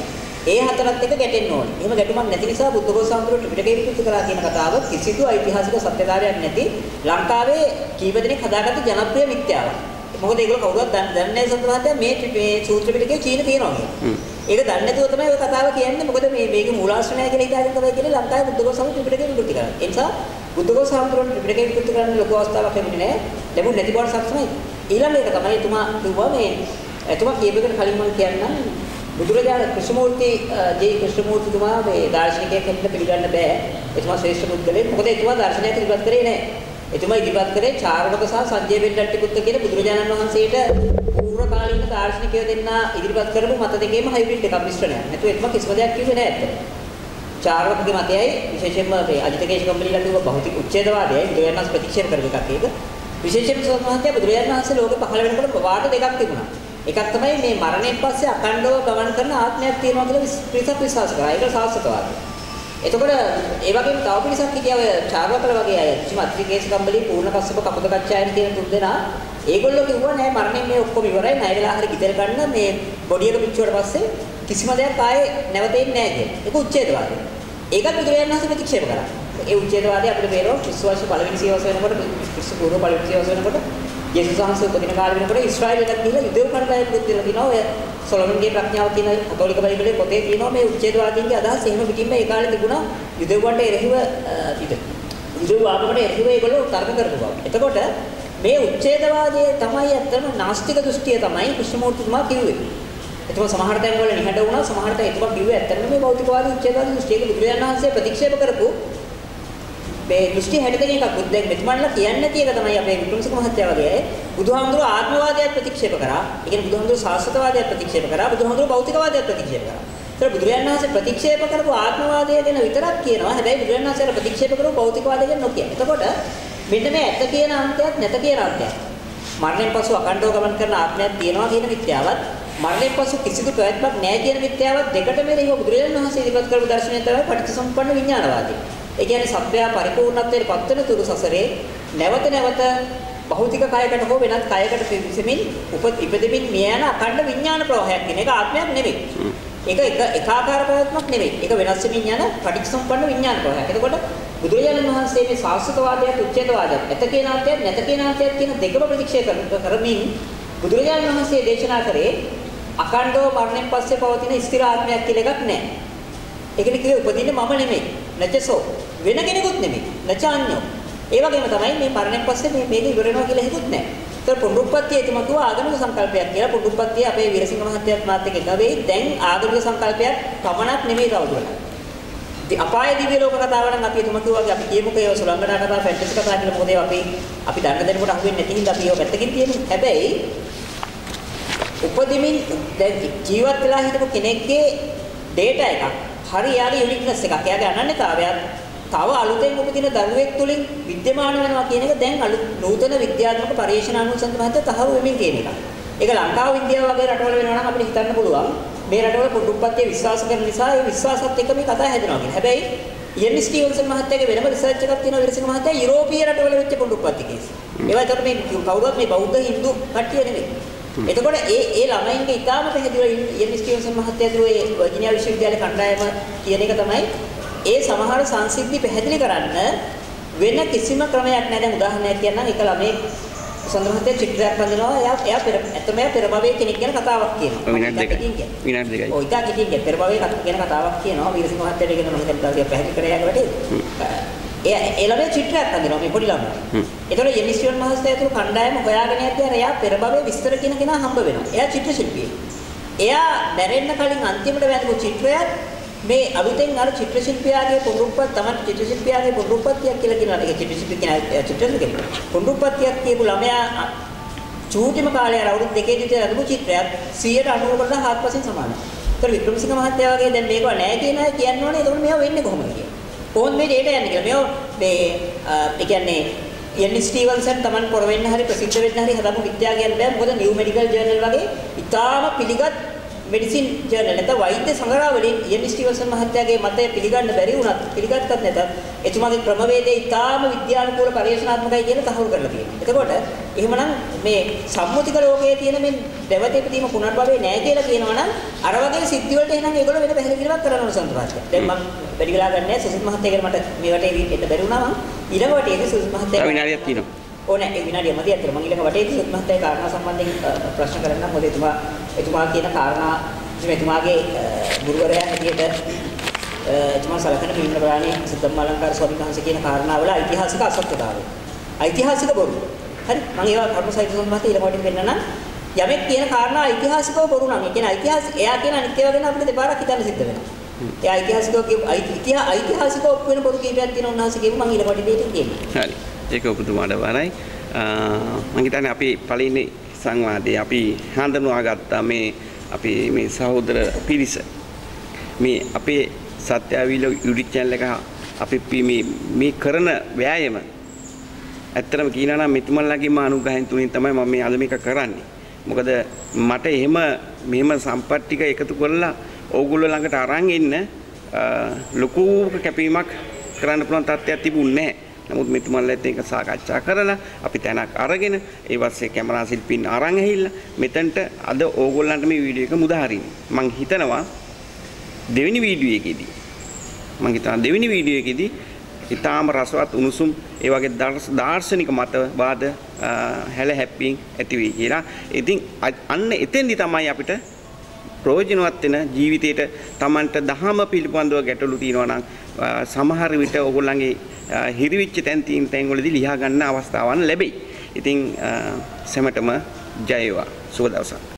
ඒ හතරත් එක ගැටෙන්න ඕනේ. එහෙම ගැටුමක් නැති නිසා බුද්ධඝෝෂ සම්පූර්ණ ත්‍රිපිටකය විකෘති කරලා කියන කතාව කිසිදු ඓතිහාසික සත්‍යධාරයක් නැති ලංකාවේ කීප දෙනෙක් හදාගත්ත ජනප්‍රිය මිත්‍යාවක්. මොකද ඒගොල්ලෝ කවුරුවත් දන්නේ නැහැ සත්‍යවාදය මේ මේ සූත්‍ර පිටකේ චීන තියෙනවා කියන්නේ. ඒක දන්නේ නැතුව තමයි ඔය කතාව කියන්නේ. මොකද මේ මේකේ මූලාශ්‍රණය කියලා හිතාගෙන තමයි කියන්නේ ලංකාවේ බුද්ධඝෝෂ සම්පූර්ණ ත්‍රිපිටකය විකෘති කරන්නේ. ඒ නිසා බුද්ධඝෝෂ සම්පූර්ණ ත්‍රිපිටකය විකෘති කරන්න ලොකු අවස්ථාවක් ලැබුණේ නැහැ. ලැබුණ නැති බවට සත්‍යමයි. ඊළඟ එක තමයි එතුමා කිව්වා මේ එතුමා කියපේකට කලින් මම කියන්නම් බුදුරජාණන් කෘෂ්ණමූර්ති ජේ කෘෂ්ණමූර්තිතුමා මේ දාර්ශනිකයෙක් හැටියට පිළිගන්න බෑ. එතුමා ශ්‍රේෂ්ඨ පුද්ගලෙක්. මොකද එතුමා දාර්ශනිකයෙක් ඉදිරිපත් කරේ නැහැ. එතුමා ඉදිරිපත් කරේ චාරවක සහ සංජය බෙල්ලට්ටිපුත්ත කියන බුදුරජාණන් වහන්සේට පූර්ව කාලීන දාර්ශනිකයෝ දෙන්න ඉදිරිපත් කරපු මත දෙකේම හයිබ්‍රිඩ් එකක් මිශ්‍රණයක්. නැතුව එතුමා කිසිම දෙයක් කිව්වේ නැහැ ඇත්තට. චාරවකගේ මතයයි විශේෂයෙන්ම මේ අජිතකේශ කම්පැනිලා කිව්ව භෞතික උච්ඡේදවාදයයි බුදුරජාණන් වහන්සේ ප්‍රතික්ෂේප කරපු එකක් ඒක. විශේෂයෙන්ම සෝමහත්ය බුදුරජාණන් වහන්සේ ලෝකෙ පහළ වෙනකොට වාද දෙකක් තිබුණා. එකක් තමයි මේ මරණයෙන් පස්සේ අඛණ්ඩව ගමන් කරන ආත්මයක් තියෙනවා කියලා පිරිසක් විශ්වාස කරා. ඒක සාස්වතවාදී. එතකොට ඒ වගේම තව පිරිසක් හිටියා ඔය චාර්වකල වගේ අය. චිමත්‍රිකේශ කම්බලි පූර්ණ කස්සප කපුදකච්චායන කියන තුන් දෙනා. ඒගොල්ලෝ කිව්වා නෑ මරණයෙන් මේ ඔක්කොම ඉවරයි. ණය වෙලා හරි ගිතර ගන්න මේ බොඩි එක පිච්චුවට පස්සේ කිසිම දෙයක් ආයේ නැවතෙන්නේ නෑ කියන. ඒක උච්ඡේදවාදය. ඒකත් බුදුරජාණන් වහන්සේ ප්‍රතික්ෂේප කරා. ඒ උච්ඡේදවාදය අපිට පේනවා ක්‍රිස්තුවර්ෂ පළවෙනි සියවස වෙනකොට ක්‍රිස්තු පූර්ව පළවෙනි සියවස වෙනකොට යේසුස් වහන්සේ උපදින කාලෙ වෙනකොට ඊශ්‍රායලයට ගිහිල්ලා යුදෙව් කණ්ඩායමක් දෙලා තිනවා. ඔය සොලොමන්ගේ ප්‍රඥාව කියන කතෝලික බයිබලයේ පොතේ තියෙනවා මේ උච්ඡේදවාදීන්ගේ අදහස්. එහෙම පිටින්ම ඒ කාලේ තිබුණා යුදෙව්වන්ට එරෙහිව පිට. යුදෙව් ආගමට එරෙහිව ඒගොල්ලෝ තර්ක කරපු බව. එතකොට මේ උච්ඡේදවාදයේ තමයි ඇත්තම නාස්තික දෘෂ්ටිය තමයි කෘෂ්ණමූර්තිතුමා කිව්වේ. එතකොට සමහර තැන්වල නිහඬ වුණා. සමහර තැන් එතුමා කිව්වේ ඇත්තම මේ භෞතිකවාදී උච්ඡේදවාදී දෘෂ්ටියක බුදුරජාණන් වහන්සේ ප්‍රතික්ෂේප කරපු මේ දෘෂ්ටි හැටගෙන එකක් බුද්දෙක් මෙතුමන්ලා කියන්නේ නැති එක තමයි අපේ වික්‍රමසිංහ මහත්තයා වගේ අය බුදුහාමුදුරුවෝ ආත්මවාදයක් ප්‍රතික්ෂේප කරා. ඒ කියන්නේ බුදුහාමුදුරුවෝ ශාස්ත්‍රවාදයක් ප්‍රතික්ෂේප කරා. බුදුහාමුදුරුවෝ භෞතිකවාදයක් ප්‍රතික්ෂේප කරා. ඒතර බුදුරජාණන් වහන්සේ ප්‍රතික්ෂේප කරපු ආත්මවාදය ගැන විතරක් කියනවා. හැබැයි බුදුරජාණන් වහන්සේ ප්‍රතික්ෂේප කරපු භෞතිකවාදය ගැන නොකිය. එතකොට මෙන්න මේ ඇත්ත කියන අන්තයක් නැත කියන අන්තයක්. මරණයෙන් පසු අකණ්ඩව ගමන් කරන ආත්මයක් තියෙනවා කියන මිත්‍යාවත් මරණයෙන් පසු කිසිදු ප්‍රයත්නයක් නැහැ කියන මිත්‍යාවත් දෙකට මෙලෙහිව බුදුරජාණන් වහන්සේ ඉදිරිපත් කරපු දර්ශනය තමයි පටිච්චසමුප්පන්න විඥානවාදය. ඒ කියන්නේ සත්‍යය පරිපූර්ණත්වයට පත්වන තුරු සසරේ නැවත නැවත භෞතික කයකට හෝ වෙනත් කයකට පිවිසෙමින් උපත් ඉපදෙමින් මිය යන අඛණ්ඩ විඥාන ප්‍රවාහයක් කියන එක ආත්මයක් නෙවෙයි. ඒක එක එකාකාර ප්‍රවත්මක් නෙවෙයි. ඒක වෙනස් වෙමින් යන පටිච්චසමුප්පන්න විඥාන ප්‍රවාහයක්. එතකොට බුදුරජාණන් වහන්සේ මේ සාස්වතවාදයක් උච්ඡේදවාදයක් ඇත කියන අර්ථයක් නැත කියන අර්ථයක් කියන දෙකම ප්‍රතික්ෂේප කරමින් බුදුරජාණන් වහන්සේ දේශනා කරේ අඛණ්ඩව මරණයෙන් පස්සේ පවතින ස්ථිර ආත්මයක් කියලා එකක් නැහැ. ඒකනේ කිව්වේ උපදින්නේ මම නෙමෙයි. නැචසෝ වෙන කෙනෙකුත් නෙමෙයි. නැචාන්‍යෝ. ඒ වගේම තමයි මේ මරණයෙන් පස්සේ මේ මේක ඉවර වෙනවා කියලා හිතුත් නැහැ. ඒතර පුනරුත්පත්තිය එතුමා කිව්වා ආගමික සංකල්පයක් කියලා. පුනරුත්පත්තිය අපේ වීරසිංහ මහත්තයාත් මාත් එක්ක එකව වෙයි. දැන් ආගමික සංකල්පයක් පමණක් නෙමෙයි තවදුරටත්. ඉතින් අපාය දිව්‍ය ලෝක කතාව නම් අපි එතුමා කිව්වා අපි කියමුකෝ ඒ සුලංගනා කතාව ෆැන්ටසි කතාව කියලා. මොකද අපි අපි දන්න දෙනකොට අහුවෙන්නේ නැති හින්දා අපි ඒව පැත්තකින් තියමු. හැබැයි උපදිමින් දැන් ජීවත් වෙලා හිටපු කෙනෙක්ගේ ඩේටා එකක් හරි යාගේ යුනික්නස් එකක්. එයාගේ අනන්‍යතාවයක් තව අලුතෙන් උපදින දරුවෙක් තුලින් विद्यमान වෙනවා කියන එක දැන් අලුත් නූතන විද්‍යාත්මක පරීක්ෂණ අනුසන්ත මහත්තයා තහවුරු වෙමින් කියන එක. ඒක ලංකාව ඉන්දියාව වගේ රටවල වෙනවා නම් අපිට හිතන්න පුළුවන් මේ රටවල පුදුප්පත්තිය විශ්වාස කරන නිසා ඒ විශ්වාසත් එක්ක මේ කතා හැදෙනවා කියන. හැබැයි ඉයන් ස්ටිවන්සන් මහත්තයාගේ වෙනම රිසර්ච් එකක් තියෙනවා විරසිංහ මහත්තයා යුරෝපීය රටවල වෙච්ච පුදුප්පත්ති කේස්. ඒවා ඒකට මේ කවුරුත් මේ බෞද්ධ හින්දු කට්ටිය නෙමෙයි. එතකොට ඒ ඒ ළමයින්ගේ ඉතාම පැහැදිලිව ඉයන් ස්ටිවන්සන් මහත්තයා දුවේ වර්ජිනියා විශ්වවිද්‍යාලේ කණ්ඩායම කියන එක තමයි ඒ සමහර සංසිද්ධි පැහැදිලි කරන්න වෙන කිසිම ක්‍රමයක් නැහැ. දැන් උදාහරණයක් කියන්නම්. එක ළමෙක් සඳහන් මහත්තයා චිත්‍රයක් හඳිනවා. එයා එයා පෙර ඇත්තම එයා පෙර භවයේ කෙනෙක් ගැන කතාවක් කියනවා. විනාඩි දෙකයි. විනාඩි දෙකයි. ඔය ඉතින් කිටින් පෙර භවයේ ගැන කතාවක් කියනවා. වීරසිංහ මහත්තයාට කියන මම දැන් තාලිය පැහැදිලි කරලා යනකොට එයා ඒ ළමයා චිත්‍රයක් හඳිනවා මේ පොඩි ළමයා. ඒතකොට යෙනිස්ටියන් මහත්තයා ඇතුළු කණ්ඩායම හොයාගෙන යද්දී එයා පෙර භවයේ විස්තර කියන කෙනා හම්බ වෙනවා. එයා චිත්‍ර ශිල්පියෙක්. එයා දැරෙන්න කලින් අන්තිමට වැදපු චිත්‍රයක් මේ අලුතෙන් අර චිත්‍ර ශිල්පියාගේ පුනරුත්පත් තමයි චිත්‍ර ශිල්පියාගේ පුනරුත්පත්තියක් කියලා කියනවා. ඒක චිත්‍ර ශිල්පිය කියන චිත්‍ර ශිල්පිය. පුනරුත්පත්තියක් කියපු ළමයා චූටිම කාලේ අර අවුරුදු දෙකේ විතර අදපු චිත්‍රයක් සියයට අනූවකට හාත්පසින් සමානයි. ඒතර වික්‍රමසිංහ මහත්තයා වගේ දැන් මේක නෑ කියන අය කියන්නේ ඒතකොට මේවා වෙන්නේ කොහොමද කියලා. කොහොමද මේ ඩේටා යන්නේ කියලා. මේව මේ ඒ කියන්නේ ඉයන් ස්ටිවන්සන් Taman කර වෙන්න හරි ප්‍රසිද්ධ වෙන්න හරි හදපු විද්‍යාව කියන්න බෑ. මොකද නිව් මෙඩිකල් ජර්නල් වගේ ඉතාම පිළිගත් මෙඩිසින් ජර්නල් නැත්නම් වෛද්‍ය සංග්‍රහවලින් ඊ.එම්. ස්ටිවන්සන් මහත්තයාගේ මතය පිළිගන්න බැරි වුණත් පිළිගත්තත් නැතත් එතුමාගේ ක්‍රමවේදය ඉතාම විද්‍යානුකූල පරිශනාත්මකයි කියලා තහවුරු කරලා තියෙනවා. එතකොට එහෙමනම් මේ සම්මුතික ලෝකයේ තියෙන මේ දෙවතේ ප්‍රතිම පුනර්භවයේ නැහැ කියලා කියනවා නම් අර වගේ සිද්ධි වලට එහෙනම් ඒගොල්ලෝ වෙන පැහැදිලිවක් කරන්න ඕන සම්ප්‍රදාය. දැන් මම වැඩි වෙලා ගන්න නැහැ සුසිත් මහත්තයාගෙන් මට මේ වටේ එන්න බැරි වුණා මම ඊළඟ වටේදී සුසිත් මහත්තයා විනාඩියක් තියෙනවා. ඕනේ ඒ විනාඩිය මදි අතර මම ඊළඟ වටේදී සුසිත් මහත්තයාගේ කාරණා සම්බන්ධයෙන් ප්‍රශ්න කරන්න මොකද එතුමා එතුමා කියන කාරණා එතුමාගේ ගුරුවරයා හැටියට එතුමා සලකන පිළිම ප්‍රාණී සිද්ධාර්ථ අලංකාර ස්වාමීන් වහන්සේ කියන කාරණාවල ඓතිහාසික අසත්‍යතාවය. ඓතිහාසික බොරු. හරි මම ඒවා කර්මසහිත සම්මත ඊළඟ වටින් පෙන්නන යමෙක් කියන කාරණා ඓතිහාසිකව බොරු නම් ඒ කියන්නේ ඓතිහාසික එයා කියන අනිත් ඒවා ගැන අපිට දෙපාරක් හිතන්න සිද්ධ වෙනවා. ඒ ඓතිහාසිකව ඉතිහා ඓතිහාසිකව ඔප්පු වෙන බොරු කීපයක් තියෙන උන්වහන්සේ කියමු මම ඊළඟ වටින් දෙන්න කියනවා. හරි. ඒක ඔබතුමාට වරයි. මම හිතන්නේ අපි පළවෙනි සංවාදයේ අපි හඳුනා ගත්තා මේ අපි මේ සහෝදර පිරිස මේ අපේ සත්‍යාවීල YouTube channel එක අපි මේ මේ කරන වෑයම ඇත්තටම කියනවා නම් මෙතුමන්ලාගේම අනුග්‍රහයෙන් තුලින් තමයි මම මේ අද මේක කරන්නේ. මොකද මට එහෙම මෙහෙම සම්පත් ටික එකතු කරලා ඕගොල්ලෝ ළඟට අරන් එන්න ලොකු කැපීමක් කරන්න පුළුවන් තත්ත්වයක් තිබුණේ නැහැ. නමුත් මෙතුමන්ලාත් ඒක සාකච්ඡා කරලා අපි තැනක් අරගෙන ඒ වාස්සේ කැමරා ශිල්පීන් අරන් ඇහිල්ලා මෙතනට අද ඕගොල්ලන්ට මේ වීඩියෝ එක මුදාහරින්න. මම හිතනවා දෙවෙනි වීඩියෝ එකේදී මම හිතනවා දෙවෙනි වීඩියෝ එකේදී ඊටාම රසවත් උණුසුම් ඒ වගේ දාර්ශනික මතවාද හැල හැප්පීම් ඇති වෙයි කියලා. ඉතින් අන්න එතෙන්දි තමයි අපිට ප්‍රයෝජනවත් වෙන ජීවිතේට Tamanට දහම පිළිබඳව ගැටලු තියෙනවා නම් සමහර විට ඕගොල්ලන්ගේ හිරිවිච්ච තැන් තීන් තැන් වලදී ලියා ගන්න අවස්ථාවන් ලැබෙයි. ඉතින් සැමටම ජය වේවා. සුබ දවසක්.